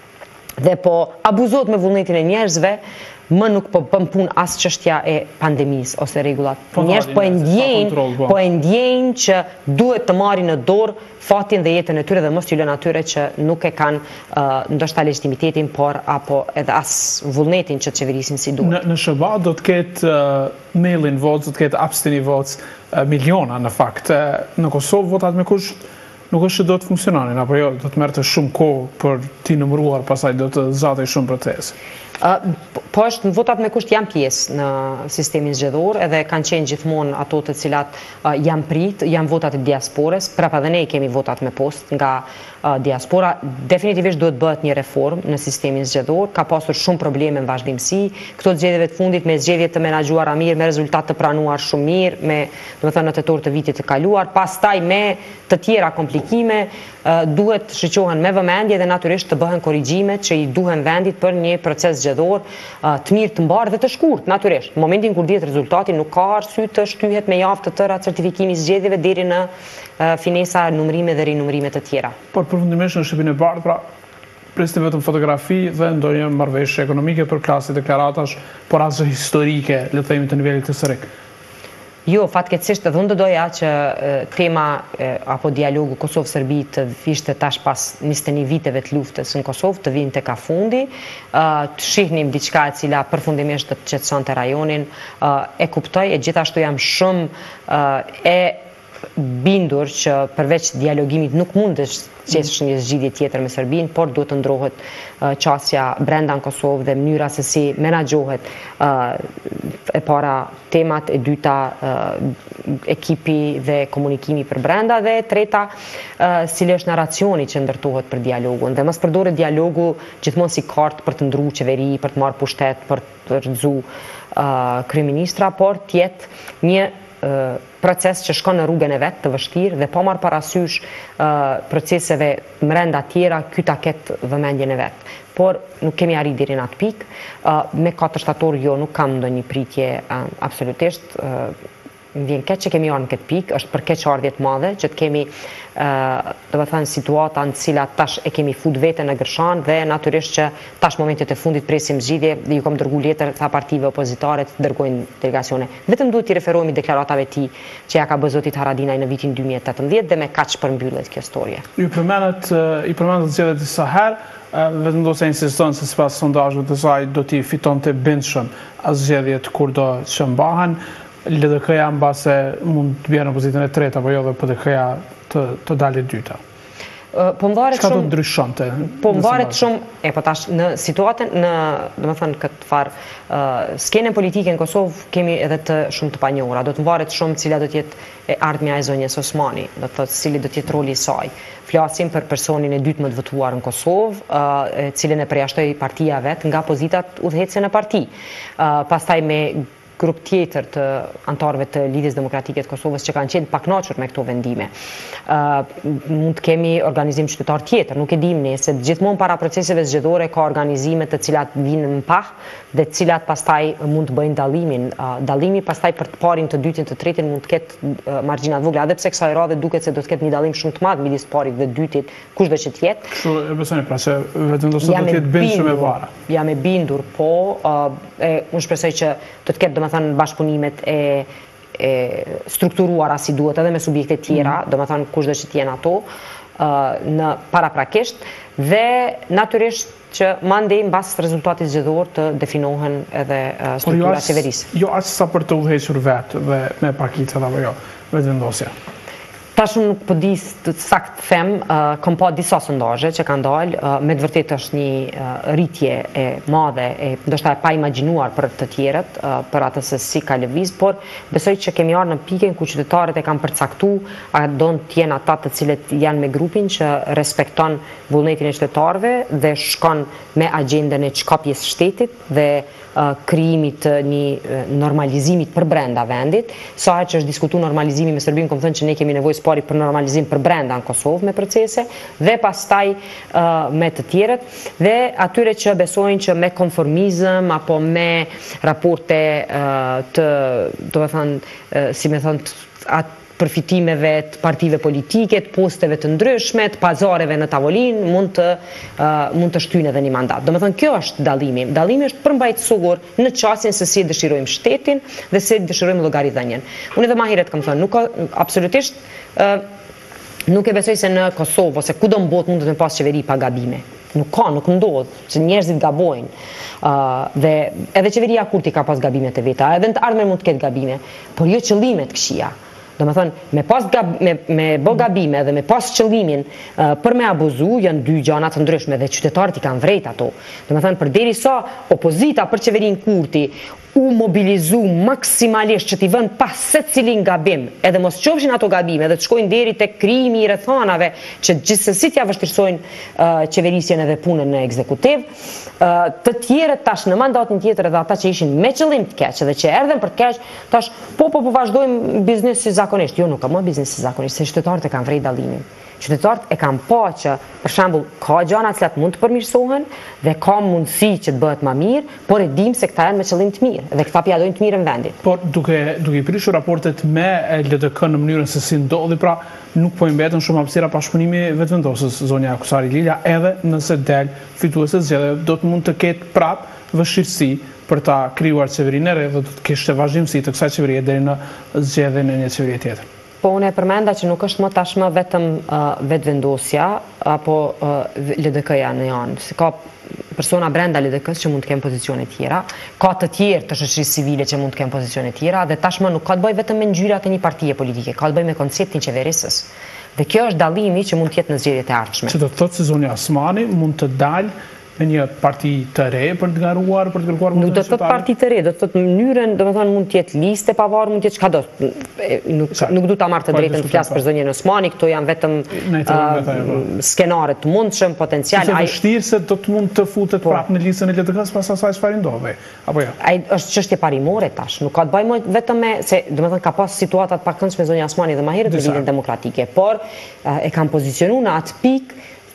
dhe po abuzohet me vullnetin e njerëzve, më nuk po bën punë as çështja e pandemisë ose rregullat. Njerëzit po e ndjejnë, po e ndjejnë që duhet të marrin në dorë fatin dhe jetën e tyre dhe mos t'ju lënë atyre që nuk e kanë uh, ndoshta legitimitetin, por apo edhe as vullnetin që të qeverisin si duhet. Në, në S B A do të ketë uh, mail-in votes, do të ketë abstini votes, uh, miliona në fakt. Uh, në Kosovë votat me kush nuk është që do të funksiononin, apo jo, do të merrte shumë kohë për t'i numëruar, pastaj do të zgjatej shumë proces. Uh, po është votat me kusht janë pjesë në sistemin zgjedhor edhe kanë qenë gjithmonë ato të cilat uh, janë prit, janë votat e diasporës, prapa dhe ne kemi votat me post nga uh, diaspora. Definitivisht duhet bëhet një reformë në sistemin zgjedhor, ka pasur shumë probleme në vazhdimsi, këto zgjedhjeve të fundit me zgjedhje të menaxhuara mirë, me rezultat të pranuar shumë mirë, me, domethënë në tetor të vitit të kaluar, pastaj me të tjera komplikime, uh, duhet shiqohen me vëmendje dhe natyrisht të bëhen korrigjimet që i duhen vendit për një proces zgjedhor uh, të mirë, të mbarë dhe të shkurt, natyrisht. Në momentin kur dihet rezultati, nuk ka arsye të shtyhet me javë të tëra certifikimi i zgjedhjeve deri në uh, finesa, numërime dhe rinumërime të tjera. Por përfundimisht në Shqipërinë e Bardhë, pra prisni vetëm fotografi dhe ndonjë marrëveshje ekonomike për klasë deklaratash, por as historike, le të themi të nivelit të S R I K. Jo, fatkeqësisht edhe unë doja që e, tema e, apo dialogu Kosovë-Serbi të ishte tash pas njëzet e një viteve të luftës në Kosovë, të vinte ka fundi, uh, të shihnim diçka e cila përfundimisht të qetësonte rajonin, uh, e kuptoj, e gjithashtu jam shumë uh, e bindur që përveç dialogimit nuk mund është qesh një zgjidhje tjetër me Serbinë, por duhet të ndrohet uh, qasja brenda në Kosovë dhe mënyra se si menaxhohet uh, e para temat, e dyta uh, ekipi dhe komunikimi për brenda dhe e treta uh, cili është narracioni që ndërtohet për dialogun. Dhe mos përdoret dialogu gjithmonë si kartë për të ndruar qeveri, për të marrë pushtet, për të rrëzu uh, kryeministra, por të jetë një proces që shkon në rrugën e vetë të vështirë dhe po marrë parasysh uh, proceseve mrenda tjera, ky ta ketë vëmendjen e vetë. Por nuk kemi arrit deri në atë pikë. Uh, me katër shtator jo, nuk kam ndonjë pritje uh, absolutisht. Uh, më vjen keq që kemi arë në këtë pikë, është për keqardhje të madhe, që të kemi do të thënë situata në cilat tash e kemi fut vete në gërshan dhe natyrisht që tash momentet e fundit presim zgjidhje dhe ju kam dërgu letër tha partive opozitare të dërgojnë delegacione. Vetëm duhet t'i referohemi deklaratave ti që ja ka bë zoti Haradinaj në vitin dy mijë e tetëmbëdhjetë dhe me kaq përmbyllet kjo storje. Ju përmendet i përmendet zgjedhjet disa herë, vetëm do të insiston se sipas sondazheve të saj do t'i fitonte bindshëm as zgjedhjet kur do të mbahen. L D K-ja mbase mund të bjerë në pozitën e tretë apo jo dhe P D K-ja të, të dalë e dyta. Po mvaret Çka do shumë ndryshonte? Po mvaret shumë, e po tash në situatën në, domethënë këtë farë uh, skenën politike në Kosovë kemi edhe të shumë të panjohura. Do të mvaret shumë cila do të jetë e ardhmja e zonjës Osmani, do të thotë cili do të jetë roli i saj. Flasim për personin e dytë më të votuar në Kosovë, uh, e cilën e përjashtoi partia vet nga pozitat udhëhecse në parti. Uh, pastaj me grup tjetër të antarëve të Lidhjes Demokratike të Kosovës që kanë qenë pakënaqur me këto vendime. Uh, mund të kemi organizim qytetar tjetër, nuk e dim ne, se gjithmonë para proceseve zgjedhore ka organizime të cilat vinë në pah dhe të cilat pastaj mund të bëjnë dallimin. Uh, dallimi pastaj për të parin, të dytin, të tretin mund të ketë uh, margjina të vogla, edhe pse kësaj radhe duket se do të ketë një dallim shumë të madh midis parit dhe dytit, kushdo që të jetë. Kështu e besoni pra se vetëm do të jetë bindshëm e para. Jam e bindur, po, uh, e, unë shpresoj që do të ketë domethënë bashkëpunimet e, e strukturuara si duhet edhe me subjekte tjera, mm. domethënë kushdo që të jenë ato, uh, në paraprakisht dhe natyrisht që mandej mbas rezultatit zgjedhor të definohen edhe uh, struktura qeverisë. Jo as sa për të udhëhequr vetë dhe me pakicat apo jo, vetëvendosja. Tash unë nuk po di të sakt them, uh, kam pa disa sondazhe që kanë dalë, uh, me të vërtetë është një uh, rritje e madhe, e ndoshta e pa imagjinuar për të tjerët, uh, për atë se si ka lëviz, por besoj që kemi ardhur në pikën ku qytetarët e kanë përcaktuar, a don të jenë ata të cilët janë me grupin që respekton vullnetin e qytetarëve dhe shkon me agjendën e çkapjes shtetit dhe uh, krijimit të një uh, normalizimit për brenda vendit, sa që është diskutuar normalizimi me Serbinë, kam thënë që ne kemi nevojë pari për normalizim për brenda në Kosovë me procese dhe pastaj uh, me të tjerët dhe atyre që besojnë që me konformizëm apo me raporte uh, të, do të thënë, uh, si me thënë, atë përfitimeve të partive politike, të posteve të ndryshme, të pazareve në tavolin, mund të, uh, mund të shtyjnë edhe një mandat. Do me thënë, kjo është dallimi. Dallimi është përmbajtësor në qasjen se si e dëshirojmë shtetin dhe si e dëshirojmë llogaridhënien. Unë edhe më herët kam thënë, nuk ka absolutisht uh, nuk e besoj se në Kosovë ose kudo në botë mund të me pas qeveri pa gabime. Nuk ka, nuk ndodh, që njerëzit gabojnë. Uh, dhe edhe qeveria Kurti ka pas gabimet e veta, edhe në të ardhmen mund të ketë gabime, por jo qëllimet këqija. Do me thënë, me pas gab, me, me bo gabime dhe me pas qëllimin uh, për me abuzu, janë dy gjana të ndryshme dhe qytetarët i kanë vrejt ato. Do me thënë, përderi sa opozita për qeverin Kurti u mobilizu maksimalisht që t'i vënë pas se cilin gabim, edhe mos qofshin ato gabime, edhe të shkojnë deri te krijimi i rrethanave që gjithsesi t'ja vështirësojnë uh, qeverisjen edhe punën në ekzekutiv, uh, të tjerët tash në mandatin tjetër edhe ata që ishin me qëllim të keq edhe që erdhen për të keq, tash po po po vazhdojmë biznes si zakonisht. Jo, nuk ka më biznes si zakonisht, se qytetarët e kanë vrejt dallimin. Qytetarët e kanë pa që, për shembull, ka gjëra që mund të përmirësohen dhe ka mundësi që të bëhet më mirë, por e dim se këta janë me qëllim të mirë dhe këta pjadojnë të mirë në vendit. Por duke duke i prishur raportet me L D K në mënyrën se si ndodhi, pra nuk po i mbeten shumë hapësira pa shpunimi vetëvendosës zonja Kusari Lilja, edhe nëse del fituese zgjedhjeve, do të mund të ketë prap vështirësi për ta krijuar qeverinë e re dhe do të kishte vazhdimsi të kësaj qeverie deri në zgjedhjen e një qeverie tjetër. Po unë e përmenda që nuk është më tashmë vetëm uh, vetëvendosja apo uh, L D K-ja në janë. Si ka persona brenda L D K-s që mund të kenë pozicione tjera, ka të tjerë të shoqërisë civile që mund të kenë pozicione tjera dhe tashmë nuk ka të bëjë vetëm me ngjyrat e një partie politike, ka të bëjë me konceptin qeverisës. Dhe kjo është dallimi që mund të jetë në zgjedhjet e ardhshme. Që do të thotë se zonja Osmani mund të dalë me një parti të re për të garuar, për të kërkuar votin. Nuk do të thotë parti të re, do të thotë mënyrën, do të thonë mund të jetë listë e pavarur, mund të jetë çka do. Nuk nuk du ta marr të drejtën të flas për zonjën Osmani, këto janë vetëm skenare të mundshëm, potencial. Ai është vështirë se do të mund të futet prapë në listën e L D K-s pas asaj çfarë ndodhi. Apo jo. Ai është çështje parimore tash, nuk ka të bëjë vetëm me se do të thonë ka pas situata të pakëndshme zonja Osmani dhe më herët në Lidhjen Demokratike, por e kanë pozicionuar në atë pikë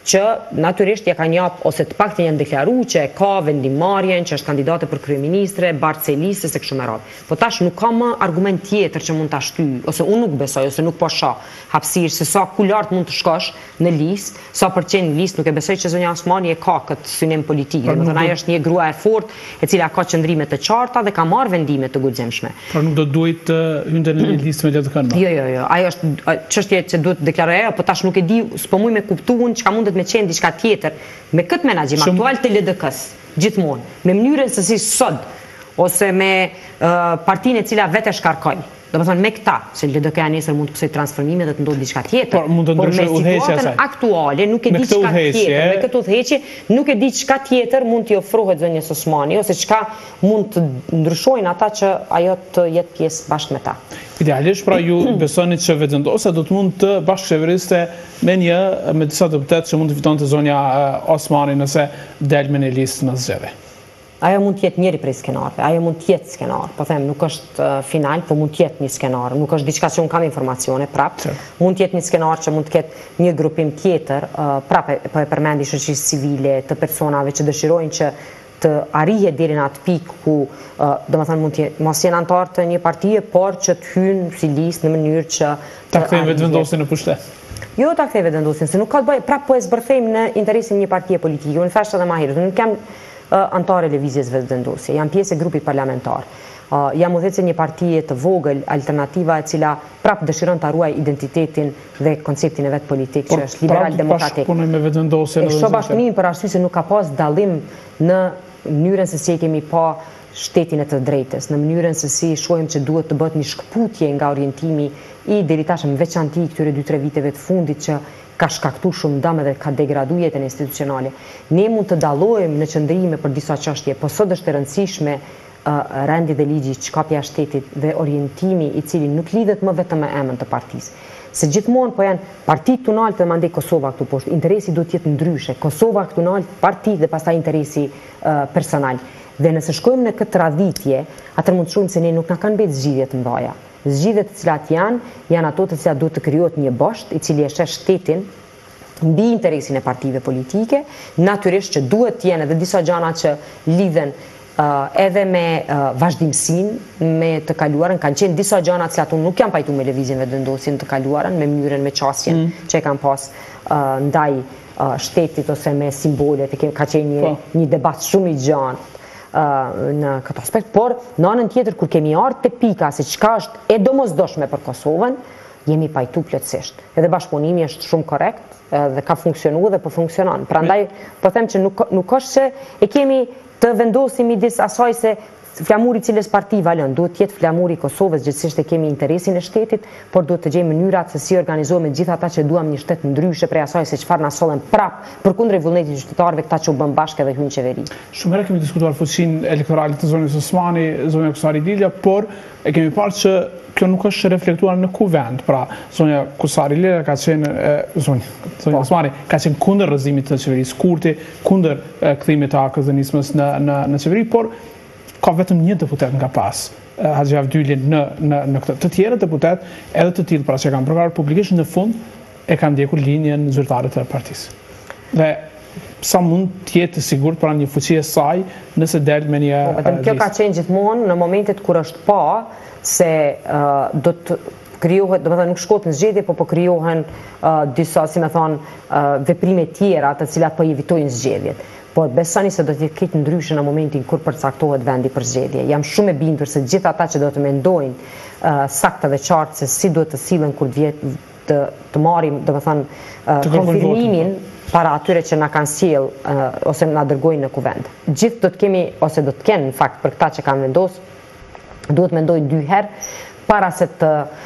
që natyrisht ja kanë jap ose të paktën janë deklaruar që ka vendimmarrjen, që është kandidate për kryeministre, bartës e listës e kështu me radhë. Po tash nuk ka më argument tjetër që mund ta shtyj, ose unë nuk besoj, ose nuk po shoh hapësirë se sa ku lart mund të shkosh në listë, sa përqen në listë, nuk e besoj që zonja Osmani e ka këtë synim politik. Domethënë ajo është një grua e fortë, e cila ka qëndrime të qarta dhe ka marrë vendime të guximshme. Pra nuk do duhet të hynte në një listë me letë kënë. Jo, jo, jo. Ajo është çështje që duhet të deklarojë ajo, po tash nuk e di, s'po muj me kuptuan çka mund me qenë diçka tjetër me këtë menaxhim aktual të L D K-s gjithmonë me mënyrën se si sot ose me uh, partinë e cila vetë shkarkoj. Domethënë me këta, se L D K-ja nesër mund të pësoj transformime dhe të ndodhë diçka tjetër. Por, mund të por me situatën situatën aktuale nuk e di çka tjetër, me këtë udhëheqje nuk e di çka tjetër mund t'i ofrohet zonjës Osmani ose çka mund të ndryshojnë ata që ajo të jetë pjesë bashkë me ta. Idealisht, pra ju besoni që vetëvendosja do të mund të bashkësheveriste me një me disa deputet që mund të fitonte zonja Osmani nëse del me një listë në zgjedhje. Ajo mund të jetë njëri prej skenarëve, ajo mund të jetë skenar, po them, nuk është uh, final, po mund të jetë një skenar, nuk është diçka që unë kam informacione prap, mund të jetë një skenar që mund të ketë një grupim tjetër, uh, prap e, po e përmendi shoqërisë civile, të personave që dëshirojnë që të arrihet deri në atë pikë ku, uh, domethënë mund të mos jenë antar të një partie, por që të hyjnë si listë në mënyrë që ta kthejnë vetëvendosin në pushtet. Jo ta kthejnë vetëvendosin, se nuk ka të bëjë, prap po e zbërthejmë në interesin një partie politike. Unë thash edhe më herët, nuk kam antare lëvizjes vetëvendosje, jam pjesë e grupit parlamentar. Uh, jam udhëheqëse një partie të vogël, alternativa e cila prap dëshiron të ruaj identitetin dhe konceptin e vetë politik, që është liberal demokratik. Por prap bashkëpunoj me vetëvendosjen. E shoh bashkëpunimin për arsye se nuk ka pas dallim në mënyrën se si e kemi pa shtetin e të drejtës, në mënyrën se si shohim që duhet të bëhet një shkputje nga orientimi i deri tash në veçanti këtyre dy tre viteve të fundit që ka shkaktu shumë dëm dhe ka degradu jetën institucionale. Ne mund të dallojmë në qëndrime për disa çështje, po sot është e rëndësishme uh, rendi dhe ligji, çkapja e shtetit dhe orientimi i cili nuk lidhet më vetëm me emrin të partisë. Se gjithmonë po janë partitë të lartë dhe mandej Kosova këtu poshtë. Interesi duhet të jetë ndryshe. Kosova këtu lartë, parti dhe pastaj interesi uh, personal. Dhe nëse shkojmë në këtë radhitje, atëherë mund të shohim se ne nuk na kanë mbetë zgjidhje të mëdha. Zgjidhjet të cilat janë, janë ato të cilat duhet të krijohet një bosht, i cili e sheh shtetin mbi interesin e partive politike, natyrisht që duhet të jenë edhe disa gjëra që lidhen uh, edhe me uh, vazhdimsinë, me të kaluarën, kanë qenë disa gjëra të cilat unë nuk jam pajtuar me lëvizjen vetëvendosjen të kaluarën, me mënyrën me qasjen mm. që e kanë pas uh, ndaj uh, shtetit ose me simbolet, ka qenë një, oh. një debat shumë i gjatë. Uh, në këtë aspekt, por në anën tjetër kur kemi ardhur te pika se çka është e domosdoshme për Kosovën, jemi pajtu plotësisht. Edhe bashkëpunimi është shumë korrekt uh, dhe ka funksionuar dhe po funksionon. Prandaj po them që nuk nuk është se e kemi të vendosim midis asaj se flamuri i cilës parti valon, duhet të jetë flamuri i Kosovës, gjithsesi e kemi interesin e shtetit, por duhet të gjejmë mënyrat se si organizohemi me gjithë ata që duam një shtet ndryshe prej asaj se çfarë na sollen prap përkundër vullnetit të qytetarëve këta që u bën bashkë dhe hyjnë qeveri. Shumë herë kemi diskutuar fuqinë elektorale të zonës Osmani, zonja Kusari Lilja, por e kemi parë që kjo nuk është reflektuar në kuvend. Pra, zonja Kusari Lilja ka qenë zonja, zonja Osmani ka qenë kundër rrëzimit të qeverisë Kurti, kundër kthimit të A K Z-nismës në në në qeveri, por ka vetëm një deputet nga pas Haxhi Avdylin në, në, në këtë. Të tjerë deputet, edhe të tillë pra që kanë përgarë publikisht në fund, e kanë ndjekur linjen zyrtare të partisë. Dhe sa mund të jetë sigurt pra një fuqi e saj nëse del me një po, vetëm kjo ka qenë gjithmonë në momentet kur është pa se uh, do të krijohet, domethënë nuk shkohet në zgjedhje, po po krijohen uh, disa, si më thon, uh, veprime tjera të cilat po evitojnë zgjedhjet. Por besoni se do të ketë ndryshe në momentin kur përcaktohet vendi për zgjedhje. Jam shumë e bindur se gjithë ata që do të mendojnë uh, saktë dhe qartë se si duhet të sillen kur vjet të, të marrim, domethënë, uh, konfirmimin para atyre që na kanë sjell uh, ose na dërgojnë në kuvend. Gjithë do të kemi ose do të kenë në fakt për këta që kanë vendosur, duhet mendojnë dy herë para se të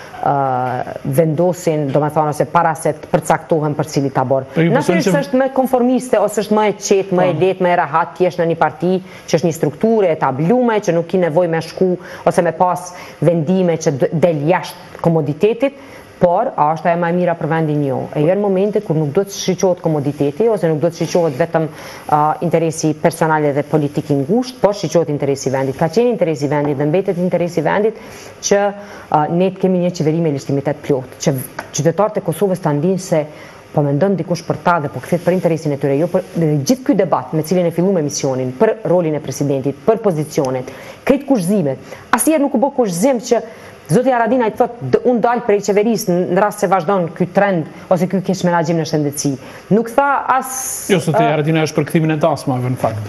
uh, vendosin, do me thonë, ose para se të përcaktohen për cili tabor. Natyrisht që... është më konformiste, ose është më e qetë, më e lehtë, më e rahat, t'jesh në një parti që është një strukturë e tablume, që nuk ki nevojë me shku, ose me pas vendime që del jashtë komoditetit, por a është ajo më e mira për vendin jo. E janë momente kur nuk do të shiqohet komoditeti ose nuk do të shiqohet vetëm uh, interesi personal dhe politik i ngushtë, por shiqohet interesi i vendit. Ka qenë interesi i vendit dhe mbetet interesi i vendit që uh, ne të kemi një qeveri me legitimitet plot, që qytetarët e Kosovës ta ndinë se po mendon dikush për ta dhe po kthehet për interesin e tyre, jo për gjithë ky debat me cilin e filluam emisionin, për rolin e presidentit, për pozicionet, këtë kushzimet. Asnjëherë nuk u bë kushzim që Zoti Haradinaj të thotë unë dal prej qeverisë në rast se vazhdon ky trend ose ky keq menaxhim në shëndetësi. Nuk tha as Jo, Zoti Haradinaj është për kthimin e tasmave në fakt.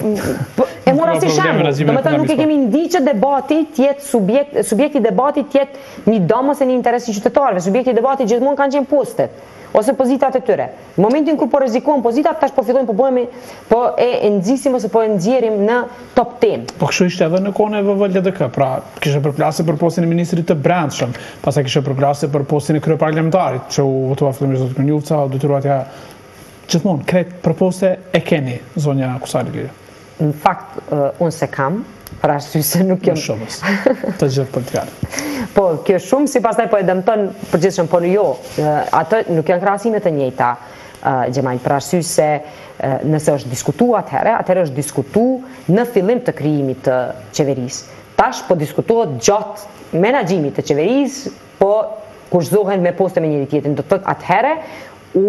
E mora si shembull. Domethënë nuk e kemi ndiqë që debati të jetë subjekt subjekti i debatit të jetë një dëm ose një interes i qytetarëve. Subjekti i debatit gjithmonë kanë qenë postet ose pozitat e tyre. Në momentin kur po rrezikojmë pozitat, tash po fillojmë po bëhemi po e nxisim ose po e nxjerrim në top ten. Po kështu ishte edhe në kohën e V V L D K, pra kishte përplasje për postin e ministrit të brendshëm, pastaj kishte përplasje për postin e kryeparlamentarit, që u votua fillimisht zoti Kërnjufca, u detyruat ja gjithmonë kret për poste e keni zonja Kusari Liri. Në fakt unë se kam, për arsye se nuk jam shumës. Të gjithë politikanë. Po, kjo shumë si pastaj po e dëmton përgjithshëm, por jo, ato nuk janë krahasime të njëjta, Xhemal, për arsye se nëse është diskutuar atëherë, atëherë është diskutuar në fillim të krijimit të qeverisë. Tash po diskutohet gjatë menaxhimit të qeverisë, po kushtohen me poste me njëri tjetrin. Do të thotë atëherë u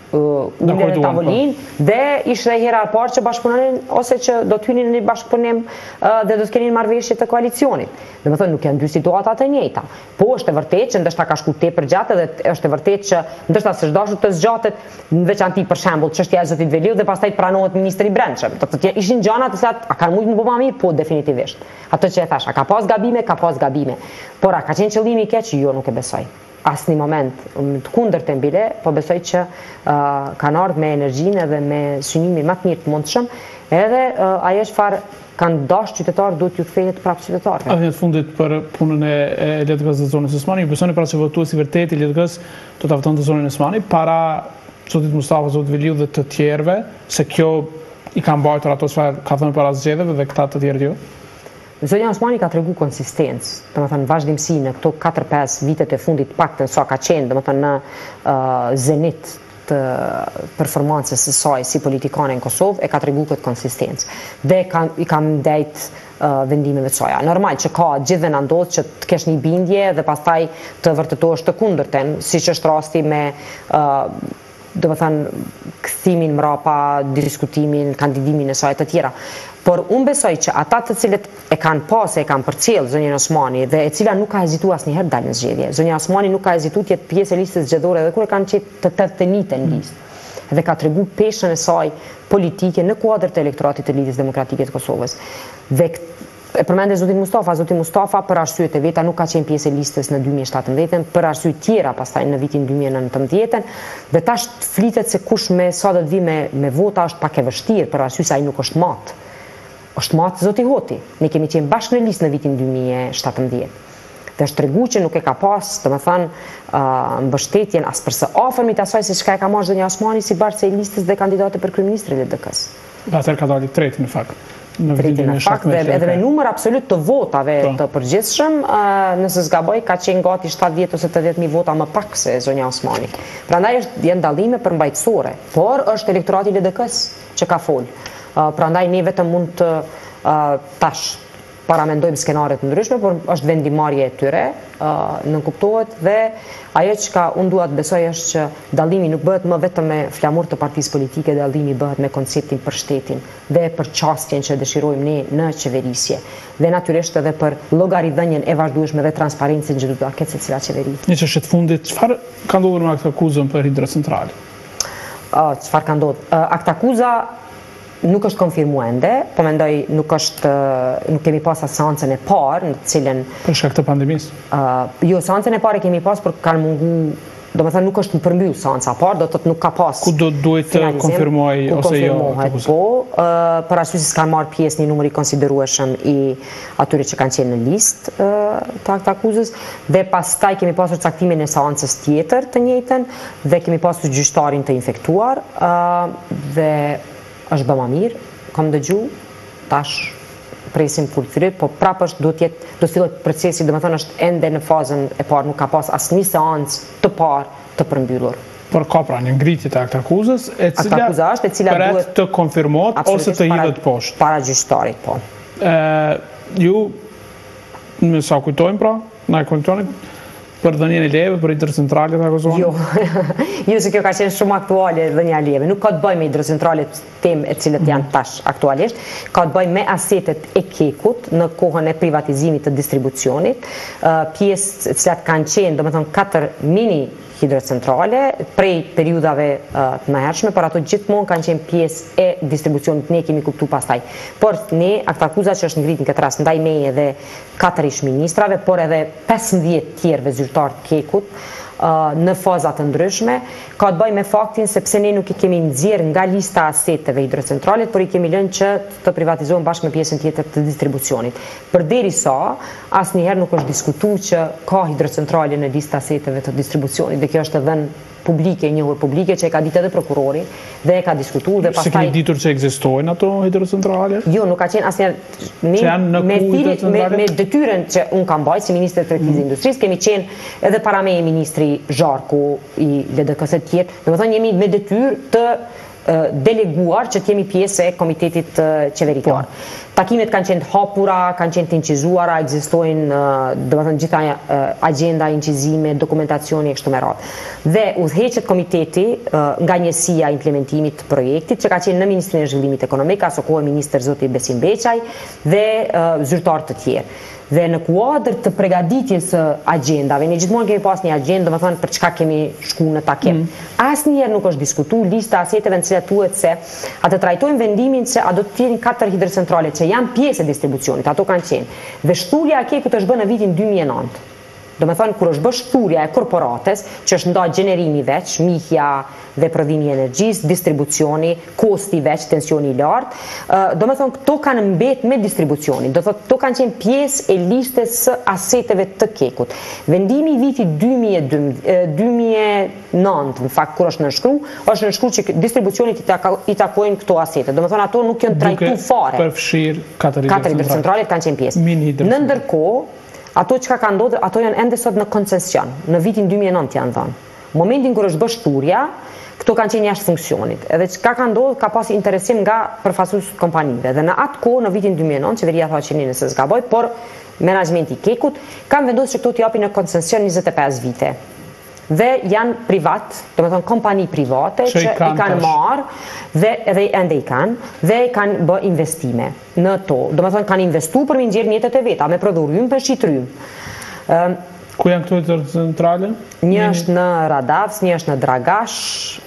ulën në tavolin dhe ishte hera e parë që bashkëpunonin ose që do të hynin në një bashkëpunim dhe do të kenin marrëveshje të koalicionit. Domethënë nuk janë dy situata të njëjta. Po është e vërtetë që ndoshta ka shku tepër gjatë dhe është e vërtetë që ndoshta s'është dashur të zgjatet, në veçanti për shembull çështja e zotit Veliu dhe pastaj pranohet ministri i brendshëm. Do të thotë ishin gjëra të cilat a kanë mujt më bëma mirë, po definitivisht. Ato që e thash, a ka pas gabime, ka pas gabime. Por a ka qenë qëllimi i keq? Jo, nuk e besoj. Asë një moment, të kundër të mbile, po besoj që uh, kanë ardhur me energjinë edhe me synimin më të mirë të mundshëm, edhe uh, ajo çfarë kanë dashur qytetarët duhet t'ju kthehet prapë qytetarëve. A vjen fundit për punën e, e L D K-s të zonës Osmani, ju besoni pra që votuesi vërtet i L D K-s do ta votonte zonën Osmani para zotit Mustafa, zotit Veliu dhe të tjerëve, se kjo i ka mbajtur ato çfarë ka thënë para zgjedhjeve dhe këta të tjerë jo? Zonja Osmani ka tregu konsistencë, domethënë vazhdimsi në këto katër pesë vitet e fundit paktën sa ka qenë, domethënë në uh, zenit të performancës së saj si politikane në Kosovë, e ka tregu këtë konsistencë. Dhe ka, i kam ndajt uh, vendimeve të saj. Normal që ka gjithë në ndodhë që të kesh një bindje dhe pastaj të vërtetohesh të kundërten, siç është rasti me uh, do të thënë kthimin mrapa, diskutimin, kandidimin e saj të tjera. Por unë besoj që ata të cilët e kanë pas e kanë përcjell zonjën Osmani dhe e cila nuk ka hezituar asnjëherë dalë në zgjedhje. Zonja Osmani nuk ka hezituar të jetë pjesë e listës zgjedhore edhe kur e kanë qenë të tërtenitë në listë. Dhe ka treguar peshën e saj politike në kuadër të elektoratit të Lidhjes Demokratike të Kosovës. Dhe e përmende zotin Mustafa, zoti Mustafa për arsyet e veta nuk ka qenë pjesë e listës në dy mijë e shtatëmbëdhjetë, për arsye tjera pastaj në vitin dy mijë e nëntëmbëdhjetë, dhe tash flitet se kush me sa do të vi me, me vota është pak e vështirë për arsye se ai nuk është mat. Është mat zoti Hoti. Ne kemi qenë bashkë në listë në vitin dy mijë e shtatëmbëdhjetë. Dhe është tregu që nuk e ka pas, domethënë, uh, mbështetjen as për së afërmit asaj se çka e ka marrë zonja Osmani si bartse e listës dhe kandidate për kryeministri L D K-s. Atëherë ka dalë tretë në fakt. Në vitin e fakt dhe edhe me numër absolut të votave të përgjithshëm, nëse s'gaboj ka qenë gati shtatëdhjetë ose tetëdhjetë mijë vota më pak se zonja Osmani. Prandaj është janë dallime përmbajtësore, por është elektorati L D K-s që ka fol. Prandaj ne vetëm mund të tash paramendojmë skenare të ndryshme, por është vendimarrje e tyre, në kuptohet, dhe ajo që unë dua të besoj është që dallimi nuk bëhet më vetëm me flamur të partisë politike, dallimi bëhet me konceptin për shtetin dhe për çastjen që dëshirojmë ne në qeverisje. Dhe natyrisht edhe për llogaridhënien e vazhdueshme dhe transparencën që do ta ketë secila qeveri. Një çështje të fundit, çfarë ka ndodhur me aktakuzën për hidrocentrale? Uh, çfarë ka ndodhur? Uh, aktakuza nuk është konfirmuende, po mendoj nuk është nuk kemi pas seancën e parë në të cilën për shkak të pandemisë. Uh, jo, seancën e parë kemi pas por kanë mungu, domethënë nuk është në përmbyll seanca e parë, do të thotë nuk ka pas. Ku do duhet të konfirmoj ose jo? Po, uh, për arsye se s'kan marrë pjesë një numër i konsiderueshëm i atyre që kanë qenë në listë uh, të aktakuzës, dhe pastaj kemi pasur caktimin e seancës tjetër të njëjtën dhe kemi pasur gjyqtarin të infektuar uh, dhe është bëma mirë, kam dëgju, tash presim kur të fillojë, po prapë është do të jetë, do të fillojë procesi, domethënë është ende në fazën e parë, nuk ka pas asnjë seancë të parë të përmbyllur. Por ka pra një ngritje të aktakuzës, e cila aktakuza është e cila duhet të konfirmohet ose të hidhet poshtë. Para gjyqtarit, po. Ë, ju me sa kujtojmë pra, na e kujtoni, Për dhënien e leve, për hidrocentralet e Kosovës? Jo, jo se kjo ka qenë shumë aktuale dhënia e leve. Nuk ka të bëjë me hidrocentralet temë e cilët janë tash aktualisht, ka të bëjë me asetet e Kekut në kohën e privatizimit të distribucionit, pjesë të cilat kanë qenë, domethënë katër mini hidrocentrale prej periudave të mëhershme, por ato gjithmonë kanë qenë pjesë e distribucionit, ne kemi kuptuar pastaj. Por ne aktakuza që është ngritur në këtë rast ndaj meje dhe katër ish ministrave, por edhe pesëmbëdhjetë tjerëve zyrtar të Kekut në faza të ndryshme, ka të bëjë me faktin sepse ne nuk i kemi nxjerr nga lista aseteve hidrocentralet, por i kemi lënë që të privatizohen bashkë me pjesën tjetër të distribucionit. Përderisa asnjëherë nuk është diskutuar që ka hidrocentrale në listë aseteve të distribucionit, dhe kjo është dhënë publike, njohur publike, që e ka ditë edhe prokurori dhe e ka diskutuar dhe pastaj. Se keni ditur që ekzistojnë ato hidrocentrale? Jo, nuk ka qenë asnjëherë ne me me, me detyrën që un kam bajt si ministri i tregtisë dhe industrisë, kemi qenë edhe para me ministri Zharku i L D K-s tjetër, domethënë jemi me detyrë të deleguar që të jemi pjesë e komitetit qeveritar. Takimet kanë qenë hapura, kanë qenë të incizuara, ekzistojnë domethënë gjitha agenda, incizime, dokumentacioni e kështu me radhë. Dhe udhëheqet komiteti nga njësia implementimit të projektit, që ka qenë në Ministrinë e Zhvillimit Ekonomik, aso kohë ministër zoti Besim Beqaj dhe zyrtar të tjerë. Dhe në kuadër të përgatitjes së agjendave, ne gjithmonë kemi pas një agjendë, domethënë për çka kemi shku në takim. Asnjëherë nuk është diskutuar lista aseteve në cilat thuhet se atë trajtojnë vendimin se a do të jenë katër hidrocentrale që janë pjesë e distribucionit, ato kanë qenë. Dhe shturja e Kekut është bërë në vitin dy mijë e nëntë. Domethënë kur është bërë shturja e korporates, që është nda gjenerimi veç, mihja dhe prodhimi i energjisë, distribucioni, kosti veç, tensioni i lartë, domethënë këto kanë mbet me distribucionin. Do thotë këto kanë qenë pjesë e listës së aseteve të Kekut. Vendimi i vitit dy mijë e nëntë, në fakt kur është nënshkruar, është nënshkruar që distribucionit i takojnë këto asete. Domethënë ato nuk janë trajtuar fare. Përfshir katër hidrocentralet kanë qenë pjesë. Në ndërkohë, ato që ka ndodhur, ato janë ende sot në koncesion, në vitin dy mijë e nëntë janë dhënë. Momentin kur është bërë shturja, këto kanë qenë jashtë funksionit. Edhe çka ka ndodhur, ka pas interesim nga përfaqësues kompanive. Dhe në atë kohë, në vitin dy mijë e nëntë, qeveria tha që nëse zgaboj, por menaxhmenti i Kekut kanë vendosur që këto t'i japin në koncesion njëzet e pesë vite. Dhe janë privat, domethënë kompani private që i kanë marrë dhe edhe ende i kanë dhe i kanë bë investime në to. Domethënë kanë investuar për mi nxjerr mjetet e veta me prodhurim për shitrim. Ku janë këto hidrocentrale? Një është në Radavs, një është në Dragash,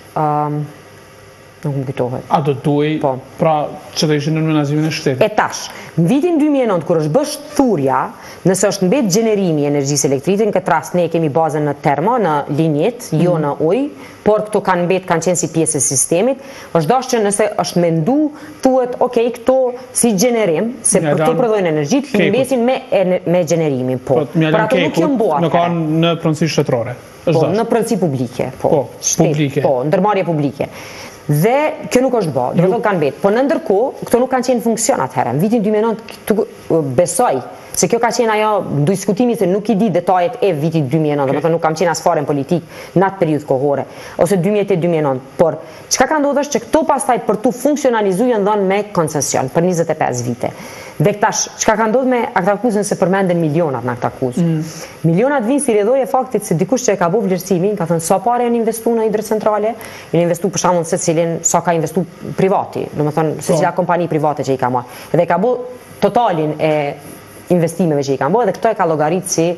nuk më kujtohet. A do duhej pra që të ishin në menaxhimin e shtetit? E tash, në vitin dy mijë e nëntë kur është bërë shturja, nëse është mbet gjenerimi i energjisë elektrike, në këtë rast ne kemi bazën në termo, në linjet, jo në ujë, por këto kanë mbet, kanë qenë si pjesë e sistemit, është dashur që nëse është mendu, thuhet, ok, këto si gjenerim, se për të prodhojnë energji, të mbesin me me gjenerimin, po. Por ato nuk janë bua. Në kanë në pronësi shtetërore. Po, në pronësi publike, po. Publike. Po, ndërmarrje publike. Dhe kjo nuk është bërë, do të thotë kanë mbet. Po në ndërkohë, këto nuk kanë qenë funksion atëherë. Në vitin dy mijë e nëntë besoj se kjo ka qenë ajo diskutimi se nuk i di detajet e vitit dy mijë e nëntë, domethënë nuk kam qenë as fare në politik në atë periudhë kohore, ose dy mijë e tetë dy mijë e nëntë. Por çka ka ndodhur është që këto pastaj për tu funksionalizuar janë dhënë me koncesion për njëzet e pesë vite. Dhe tash, çka ka ndodhur me aktakuzën se përmenden milionat në aktakuzë. Milionat vinë si rrjedhoi e faktit se dikush që e ka bëu vlerësimin, ka thënë sa parë janë investuar në hidrocentrale, janë investuar për shembull secilin sa ka investuar privati, domethënë secila kompani private që i ka marrë. Dhe ka bëu totalin e investimeve që i kanë bërë dhe këto e ka llogaritë si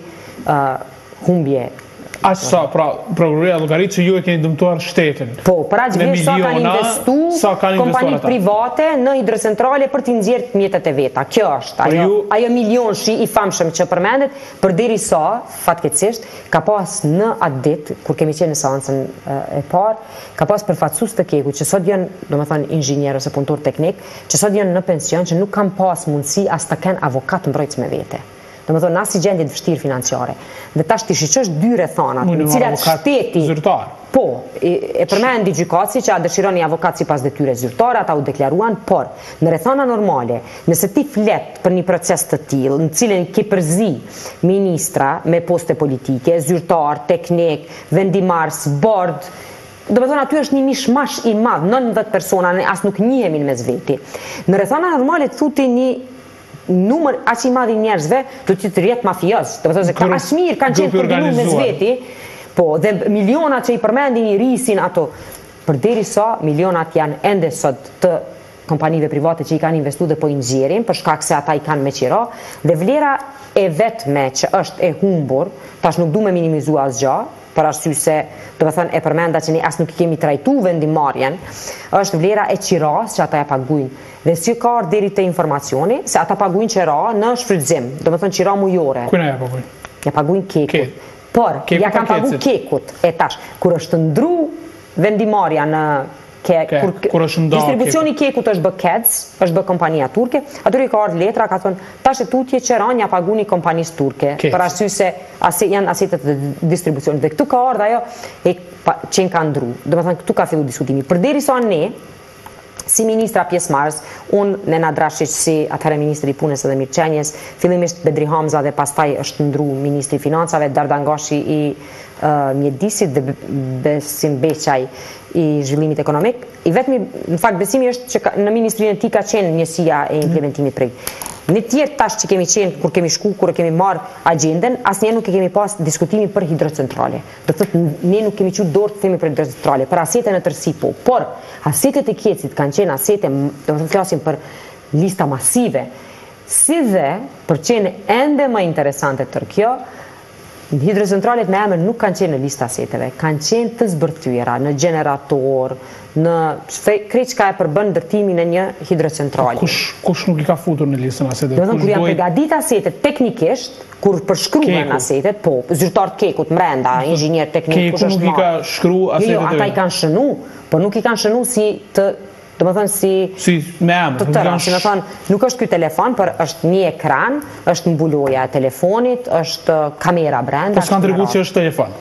humbje. Aq sa, pra, prokuroria llogarit që ju e keni dëmtuar shtetin. Po, për aq vjen sa kanë investuar kompani private në hidrocentrale për t'i nxjerrë mjetet e veta. Kjo është ajo ajo milion shi i famshëm që përmendet, përderisa fatkeqësisht ka pas në atë ditë kur kemi qenë në seancën e parë, ka pas përfaqësues të Kekut që sot janë, domethënë inxhinier ose punëtor teknik, që sot janë në pension, që nuk kanë pas mundësi as të kenë avokat mbrojtës me vete. Domethënë as si gjendje të vështirë financiare. Dhe tash ti shiqosh dy rrethana, në cilat shteti zyrtar. Po, e përmendi gjykatësi që a dëshiron një avokat sipas detyrës zyrtare, ata u deklaruan, por në rrethana normale, nëse ti flet për një proces të tillë, në cilin ke përzi ministra me poste politike, zyrtar, teknik, vendimars, bord, do të thonë aty është një mishmash i madh, nëntëdhjetë persona, ne as nuk njihemi mes veti. Në rrethana normale thotë një numër aq i madh i njerëzve do të jetë mafioz. Do të thotë se ka aq mirë kanë qenë koordinuar me zveti, po dhe milionat që i përmendin i rrisin ato. Përderisa milionat janë ende sot të kompanive private që i kanë investu dhe po i nxjerrin për shkak se ata i kanë me qira, dhe vlera e vetme që është e humbur, tash nuk du me minimizu asgjë, për arsye se do të thënë e përmenda që ne as nuk i kemi trajtu vendimarrjen, është vlera e qiras që ata ja paguajnë. Dhe si ka ardhur deri te informacioni se ata paguajnë qira në shfrytëzim, do të thënë qira mujore. Kujna ja paguajnë? Ja paguajnë kekut. Por ja kanë pagu kekut. E tash kur është ndru vendimarrja në Ke, okay. kur, kur është nda distribucioni kekut është bë Keds, është bë kompania turke, atyre ka ardhur letra ka thonë tash e tutje qeran ja paguni kompanisë turke, Keds. për arsye se ase, janë asetet të distribucionit. Dhe këtu ka ardhur ajo e pa, që ka ndru. Do të thënë këtu ka filluar diskutimi. Përderisa ne si ministra pjesëmarrës, unë Nena Drashić si atëherë ministri i punës dhe mirëqenies, fillimisht Bedri Hamza dhe pastaj është ndru ministri i financave, Dardangashi i uh, mjedisit dhe Besim Beqaj i zhvillimit ekonomik. I vetmi, në fakt, besimi është që ka, në ministrinë e tij ka qenë njësia e implementimit prej. Në tjerë tash që kemi qenë, kur kemi shku, kur kemi marrë agjenden, asnjëherë nuk e kemi pas diskutimin për hidrocentrale. Do thotë ne nuk kemi qenë dorë të themi për hidrocentrale, për asete në tërësi po. Por asetet e Kecit kanë qenë asete, do të flasim për lista masive, si dhe për qenë ende më interesante tër kjo, hidrocentralet me emër nuk kanë qenë në listë aseteve, kanë qenë të zbërthyera në generator, në krejt çka e përbën ndërtimin e një hidrocentrale. Kush, kush nuk i ka futur në listën aseteve? Do të thënë kur janë përgatit asetet teknikisht, kur përshkruhen asetet, po, zyrtar kekut mrenda, inxhinier teknik, kush është nuk i ka shkru asetet. Jo, ata i kanë shënu, por nuk i kanë shënu si të do më thënë si... Si me emër. Të tëra, si me thënë, nuk është ky telefon, për është një ekran, është mbuloja e telefonit, është kamera brenda. Po s'kanë treguar që është telefon?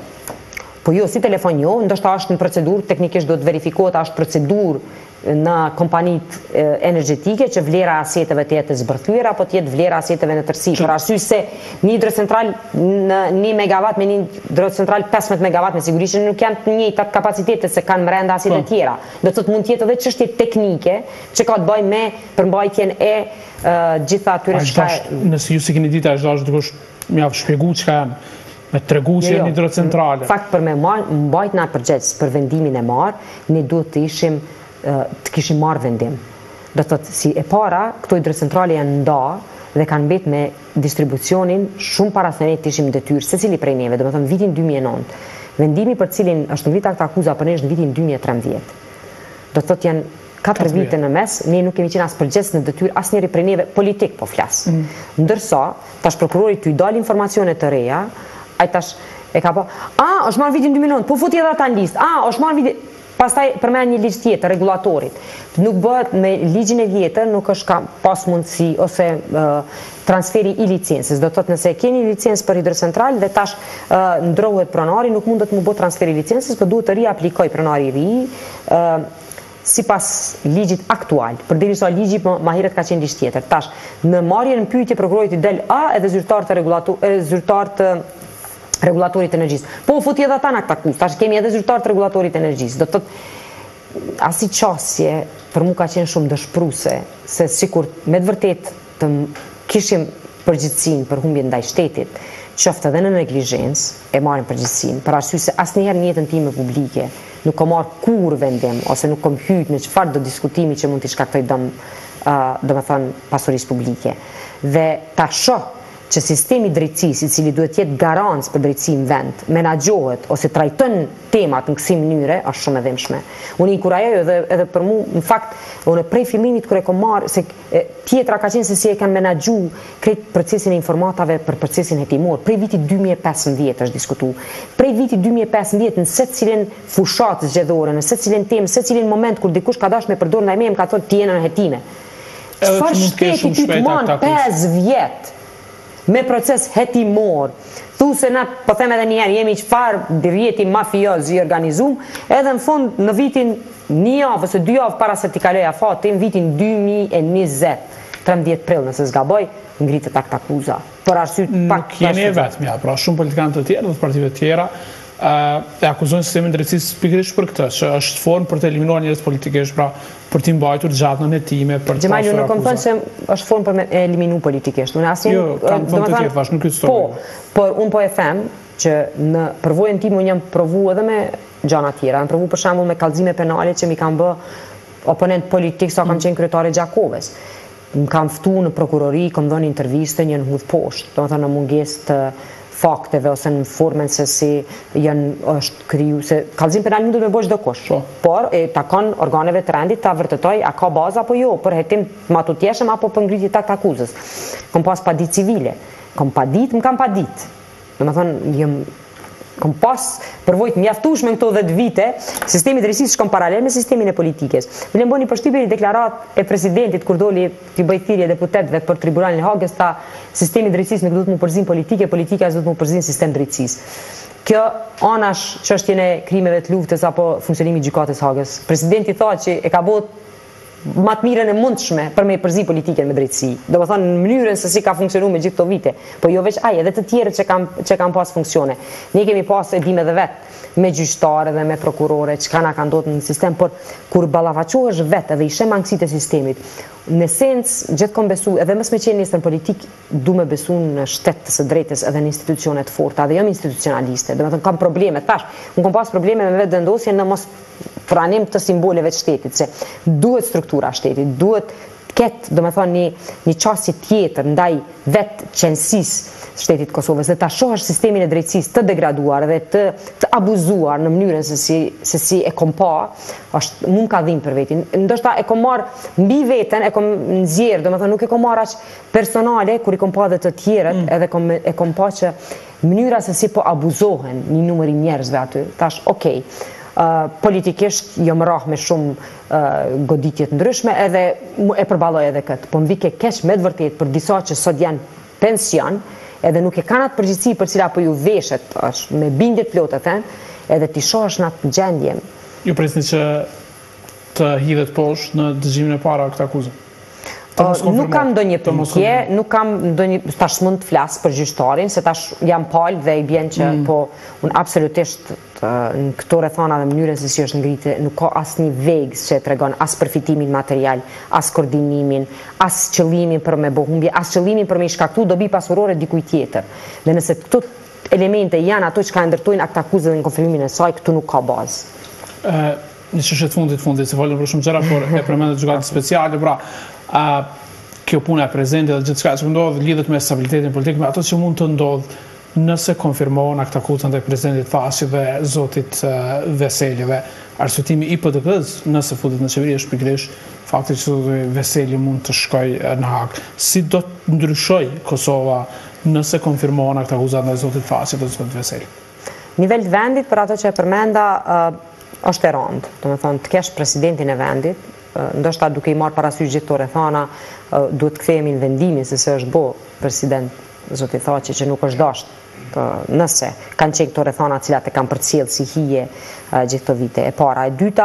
Po jo, si telefon jo, ndoshta është në procedurë, teknikisht do të verifikohet, është procedurë në kompanit energjetike që vlera aseteve të jetë zbërthyer apo të jetë vlera aseteve në tërësi. Për arsye se një hidrocentral në një megawatt me një hidrocentral pesëmbëdhjetë megawatt me sigurisht nuk janë të njëjta kapacitete se kanë brenda asete të tjera. Do të thotë mund të jetë edhe çështje teknike që ka të bëjë me përmbajtjen e gjitha atyre çka. Nëse ju si keni ditë as dash dukesh më javë shpjegu çka janë me tregu që janë hidrocentrale. Fakt për me mbajtna përgjegjës për vendimin e marr, ne duhet të ishim të kishim marrë vendim. Do të thotë si e para, këto hidrocentrale janë nda dhe kanë mbet me distribucionin shumë para se ne të ishim detyrë secili prej neve, do të thënë vitin dy mijë e nëntë. Vendimi për cilin është ngrit akt akuza për ne është në vitin dy mijë e trembëdhjetë. Do të thotë janë katër vite në mes, ne nuk kemi qenë as përgjegjës në detyrë asnjëri prej neve politik po flas. Mm. Ndërsa tash prokurori ty dal informacione të reja, ai tash e ka po, "Ah, është marrë vitin dy mijë e nëntë, po futi edhe ata në listë. Ah, është marrë vitin." Pastaj përmend një ligj tjetër, regulatorit. Nuk bëhet me ligjin e vjetër, nuk është ka pas mundësi ose uh, transferi i licencës. Do të thotë nëse keni licencë për hidrocentral dhe tash uh, ndrohet pronari, nuk mundet më bë transferi i licencës, por duhet të riaplikoj pronari i ri, uh, sipas ligjit aktual. Përderisa ligji më herët ka qenë ligj tjetër. Tash në marrjen në pyetje prokurorit i del a edhe zyrtar të regulator zyrtar të regulatorit të energjisë. Po futi edhe ata në këtë akuz, tash kemi edhe zyrtar të regulatorit të energjisë. Do të thotë asi qasje për mua ka qenë shumë dëshpëruese, se sikur me të vërtet të kishim përgjegjësinë për humbjen ndaj shtetit, qoftë edhe në neglizhencë e marrim përgjegjësinë, për arsye se asnjëherë në jetën time publike nuk kam marrë kur vendim ose nuk kam hyrë në çfarë do diskutimi që mund të shkaktoj dëm, uh, domethënë pasurisë publike. Dhe ta shoh që sistemi drejtësisë, i cili duhet jetë garancë për drejtësi në vend, menaxhohet ose trajton temat në kësi mënyre, është shumë e dhimbshme. Unë inkurajoj edhe, edhe për mua, në fakt, unë prej fillimit kur e kam marrë, se e, tjetra ka qenë se si e kanë menaxhu krejt procesin e informatave për procesin hetimor. Prej vitit dy mijë e pesëmbëdhjetë është diskutuar. Prej vitit dy mijë e pesëmbëdhjetë në secilin fushat zgjedhore, në secilin temë, secilin moment kur dikush ka dashur me përdor ndaj meje, më ka thonë ti jeni në hetime. Çfarë shteti ti të marr pesë vjet me proces hetimor, thu se na, po them edhe njerë, jemi qëfar rjeti mafioz i organizum, edhe në fund në vitin një javë ose dy javë para se t'i kaloj afati, në vitin dy mijë e njëzet, trembëdhjetë prill nëse zgaboj, ngritet akt akuza. Për arsye pak nuk jeni e vetëm, ja, pra shumë politikanë të tjerë dhe të partive të tjera e akuzojnë sistemin drejtësisë pikërisht për këtë, që është formë për të eliminuar njerëz politikisht, pra për t'i mbajtur gjatë në netime, për të pasur akuzat. Nuk kam thënë se është formë për me eliminu politikisht. Jo, kam thënë të tjetë, vash, nuk këtë Po, por unë po e them që në përvojën tim unë jam provu edhe me gjana tjera. Jam provu për shembull me kallëzime penale që mi kam bë oponent politik sa kam qenë kryetare Gjakovës. Më kam ftu në prokurori, kam dhënë interviste, një në hudh poshtë, domethënë në mungesë të fakteve ose në formën se si janë është kriju, se kallëzim penal mundet me bëj çdo kush. Por e takon organeve të rendit ta vërtetoj a ka bazë apo jo për hetim matutjeshëm apo për ngritje të akuzës. Kam pas padit civile, kam padit, më kam padit. Domethënë jam kam pas përvojë të mjaftueshme në këto dhjetë vite, sistemi i drejtësisë shkon paralel me sistemin e politikës. Më lëmboni përshtypjen e deklaratë e presidentit kur doli të bëj thirrje deputetëve për tribunalin e Hagës, ta sistemi i drejtësisë nuk duhet të më përzin politike, politika duhet të më përzin sistem drejtësisë. Kjo anash çështjen e krimeve të luftës apo funksionimi i gjykatës Hagës. Presidenti tha që e ka bërë më të mirën e mundshme për me përzi politikën me drejtësi. Do të thonë në mënyrën se si ka funksionuar me gjithë këto vite, po jo vetëm ai, edhe të tjerët që kanë që kanë pas funksione. Ne kemi pas e dim edhe vetë me gjyqtarë dhe me prokurore çka na ka ndodhur në sistem, por kur ballafaqohesh vetë edhe i shem mangësitë e sistemit, në esencë gjithkohë besu, edhe mos me qenë nisën politik, du me besu në shtet të së drejtës edhe në institucione të forta, dhe jam institucionaliste. Do të thonë kam probleme, thash, unë kam pas probleme me vetë vendosjen në mos pranim të simboleve të shtetit, se duhet struktura shtetit, duhet ketë, do me thonë, një, një qasje tjetër ndaj vetë qenësisë shtetit Kosovës, dhe ta shohësh sistemin e drejtësisë të degraduar dhe të, të abuzuar në mënyrën se si, se si e kom pa, është mund ka dhim për vetin. Ndoshta e kom marr mbi veten, e kom nxjerr, do me thonë, nuk e kom marr aq personale, kur i kom pa dhe të tjerët, mm. edhe kom, e kom pa që mënyra se si po abuzohen një numër i njerëzve aty, tash, okej, okay. Uh, politikisht jam rrah me shumë uh, goditje të ndryshme edhe e përballoj edhe këtë, po mbi ke keq me të vërtetë për disa që sot janë pension edhe nuk e kanë atë përgjegjësi për cila po ju veshet, është me bindje të plotë them, edhe ti shohësh në atë gjendje. Ju presni që të hidhet poshtë në dëgjimin e parë këtë akuzë? Uh, nuk kam ndonjë pikje, nuk kam ndonjë, tash mund të flas për gjyqtarin, se tash jam palë dhe i bjen që mm. po unë absolutisht uh, në këto rrethana dhe mënyrën se si është ngritë, nuk ka asnjë vegës që tregon as përfitimin material, as koordinimin, as qëllimin për me bëhumbje, as qëllimin për me i shkaktu dobi pasurore dikujt tjetër. Dhe nëse këto elemente janë ato që ka ndërtojnë akt akuzë dhe në konfirmimin e saj, këtu nuk ka bazë. Uh, një çështje fundit fundit, se folëm për shumë gjëra, por e përmendet gjykatë speciale, pra Uh, kjo puna e prezente dhe gjithçka që ndodh lidhet me stabilitetin politik, me ato që mund të ndodh nëse konfirmohen akt akuzën ndaj presidentit Thaçi dhe zotit uh, Veseli. Dhe arsyetimi i P D K-s nëse futet në qeveri është pikërisht fakti që zoti Veseli mund të shkojë në Hag. Si do të ndryshojë Kosova nëse konfirmohen akt akuzat ndaj zotit Thaçi dhe zotit Veseli? Nivel të vendit, për ato që e përmenda, uh, është e rëndë. Do të thonë të kesh presidentin e vendit, ndoshta duke i marrë parasysh gjithë këto rrethana, duhet të kthehemi në vendimin se se është bo president zoti Thaçi që nuk është dashur, nëse kanë qenë këto rrethana të cilat e kanë përcjell si hije gjithë këto vite. E para, e dyta,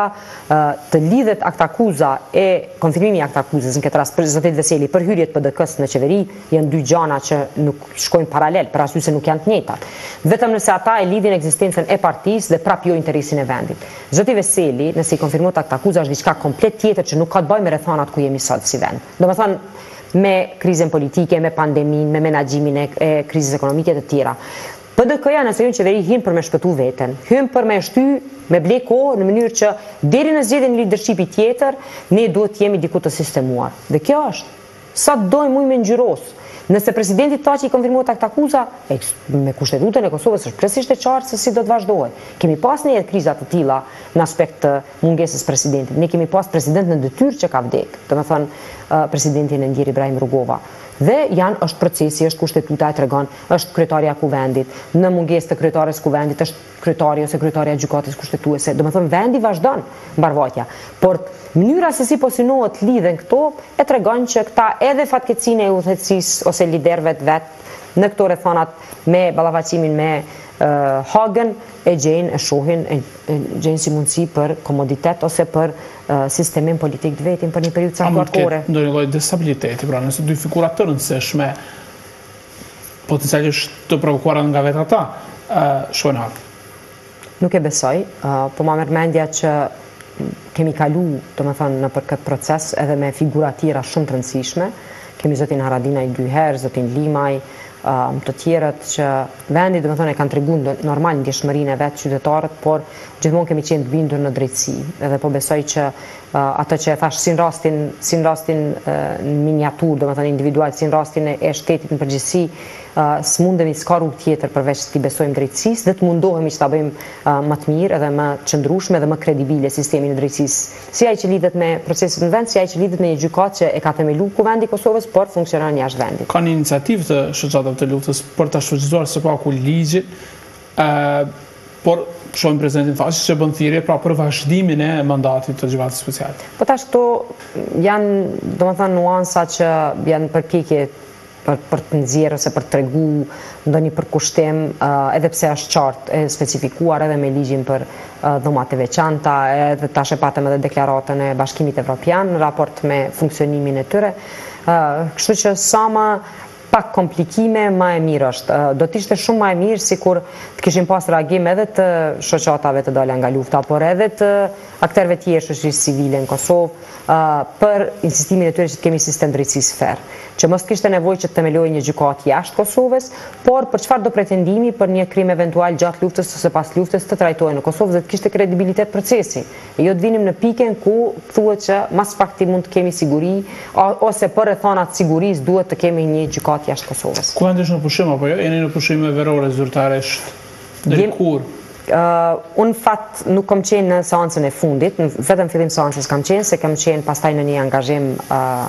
të lidhet akt akuza e konfirmimi i akt akuzës në këtë rast për zotit Veseli për hyrjet P D K-s në qeveri janë dy gjana që nuk shkojnë paralel, për arsye se nuk janë të njëjtat. Vetëm nëse ata e lidhin ekzistencën e partisë dhe prap jo interesin e vendit. Zoti Veseli, nëse i konfirmohet akt akuza, është diçka komplet tjetër që nuk ka të bëjë me rrethanat ku jemi sot si vend. Domethënë me krizën politike, me pandeminë, me menaxhimin e, e krizës ekonomike të tjera. P D K-ja nëse hyn qeveri hyn për me shpëtu veten, hyn për me shty, me ble kohë në mënyrë që deri në zgjedhjen e leadershipi tjetër, ne duhet të jemi diku të sistemuar. Dhe kjo është, sa dojmë ujë me ngjyros. Nëse presidenti Thaçi i konfirmohet akt akuza, me kushtetutën e Kosovës është plotësisht e qartë se si do të vazhdohet. Kemi pas një kriza të tilla në aspekt të mungesës presidentit. Ne kemi pas president në detyrë që ka vdek, domethënë uh, presidentin e Ndjer Ibrahim Rugova. Dhe janë është procesi, është kushtetuta e tregon, është kryetaria e kuvendit, në mungesë të kryetares kuvendit është kryetari ose kryetaria e gjykatës kushtetuese. Domethënë vendi vazhdon mbarvajtja, por mënyra se si po synohet lidhen këto e tregon që këta edhe fatkeqësinë e udhëheqësisë ose liderëve të vet në këto rrethonat me ballafaqësimin me uh, Hagën e gjejnë e shohin e, e gjejnë si mundësi për komoditet ose për uh, sistemin politik të vetin për një periudhë caktuar kohore. A mund të ketë ndonjë lloj destabiliteti, pra nëse dy figura të rëndësishme potencialisht të provokuara nga vetë ata, uh, shkojnë Hag? Nuk e besoj, uh, po ma merr mendja që kemi kalu, do me thënë, në për këtë proces edhe me figura tjera shumë të rëndësishme. Kemi zotin Haradinaj dy herë, zotin Limaj, um, të tjerët që vendi, do me thënë, e kanë tregu normal ndjeshmërinë e vetë qytetarët, por gjithmonë kemi qenë të bindur në drejtësi. Edhe po besoj që uh, ato që e thash sin rastin, sin rastin uh, në miniatur, do me thënë individual, sin rastin e shtetit në përgjithësi, uh, s'mundemi s'ka rrugë tjetër përveç të besojmë drejtësisë dhe të mundohemi që ta bëjmë uh, më të mirë edhe më qëndrueshme dhe më kredibile sistemin e drejtësisë. Si ai që lidhet me proceset në vend, si ai që lidhet me një gjykatë që e ka themelu Kuvendi i Kosovës, por funksionon jashtë vendit. Ka një iniciativë të shoqatave të luftës për ta shfrytzuar së paku ligjin, uh, por shohim prezidentin Thaçi që bën thirrje pra për vazhdimin e mandatit të gjykatës speciale. Po tash këto janë, domethënë, nuanca që janë përpjekje për, për të nxjerrë ose për të tregu ndonjë përkushtim, uh, edhe pse është qartë e specifikuar edhe me ligjin për uh, dhumat e veçanta, edhe tash e patëm edhe deklaratën e Bashkimit Evropian në raport me funksionimin e tyre. Uh, kështu që sa më pak komplikime, ma e mirë është. Do t'ishte shumë ma e mirë si kur të kishim pas reagim edhe të shoqatave të dalë nga lufta, por edhe të akterëve tjerë shoqërisë civile në Kosovë, për insistimin e tyre që të kemi sistem drejtësisë fer, që mos kishte nevojë që të themelojë një gjykatë jashtë Kosovës, por për çfarë do pretendimi për një krim eventual gjatë luftës ose pas luftës të trajtohej në Kosovë dhe të kishte kredibilitet procesi. E jo të vinim në pikën ku thuhet që mas fakti mund të kemi siguri ose për rrethonat sigurisë duhet të kemi një gjykatë jashtë Kosovës. Ku andesh në pushim apo jo? Jeni në pushime verore zyrtarisht? Deri kur? Uh, unë fat nuk kam qenë në seancën e fundit, në vetëm fillim seancës kam qenë, se kam qenë pastaj në një angazhim, uh,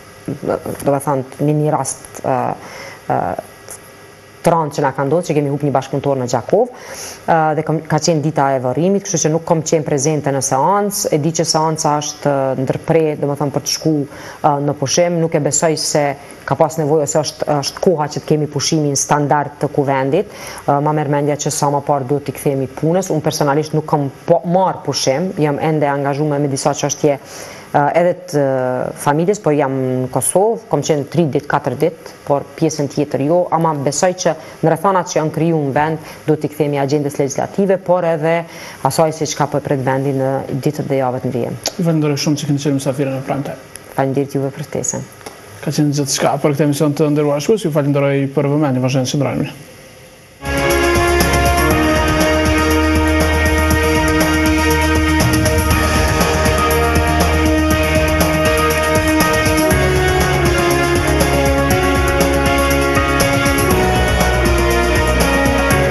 do të thonë, në një rast uh, uh, të rëndë që na ka ndodhur, që kemi humbur një bashkëpunëtor në Gjakov, uh, dhe kam, ka qenë dita e varrimit, kështu që nuk kam qenë prezente në seancë, e di që seanca është ndërpre, do të thonë, për të shku uh, në pushim, nuk e besoj se ka pas nevojë ose është, është koha që të kemi pushimin standard të Kuvendit. Uh, ma merr mendja që sa më parë duhet t'i kthehemi punës. Unë personalisht nuk kam po, marr pushim, jam ende angazhuar me disa çështje uh, edhe të uh, familjes, por jam në Kosovë, kam qenë tri ditë, katër ditë, por pjesën tjetër jo, ama besoj që në rrethonat që janë kriju në vend, duhet t'i kthehemi agjendës legislative, por edhe asaj se çka po pret vendi në ditët dhe javët në vijim. Falenderoj shumë që keni qenë mysafirë në Prime Time. Faleminderit juve për ftesën. Ka qenë gjithçka për këtë emision të nderuar shikues, ju falenderoj për vëmendjen, vazhdoni të shndroni.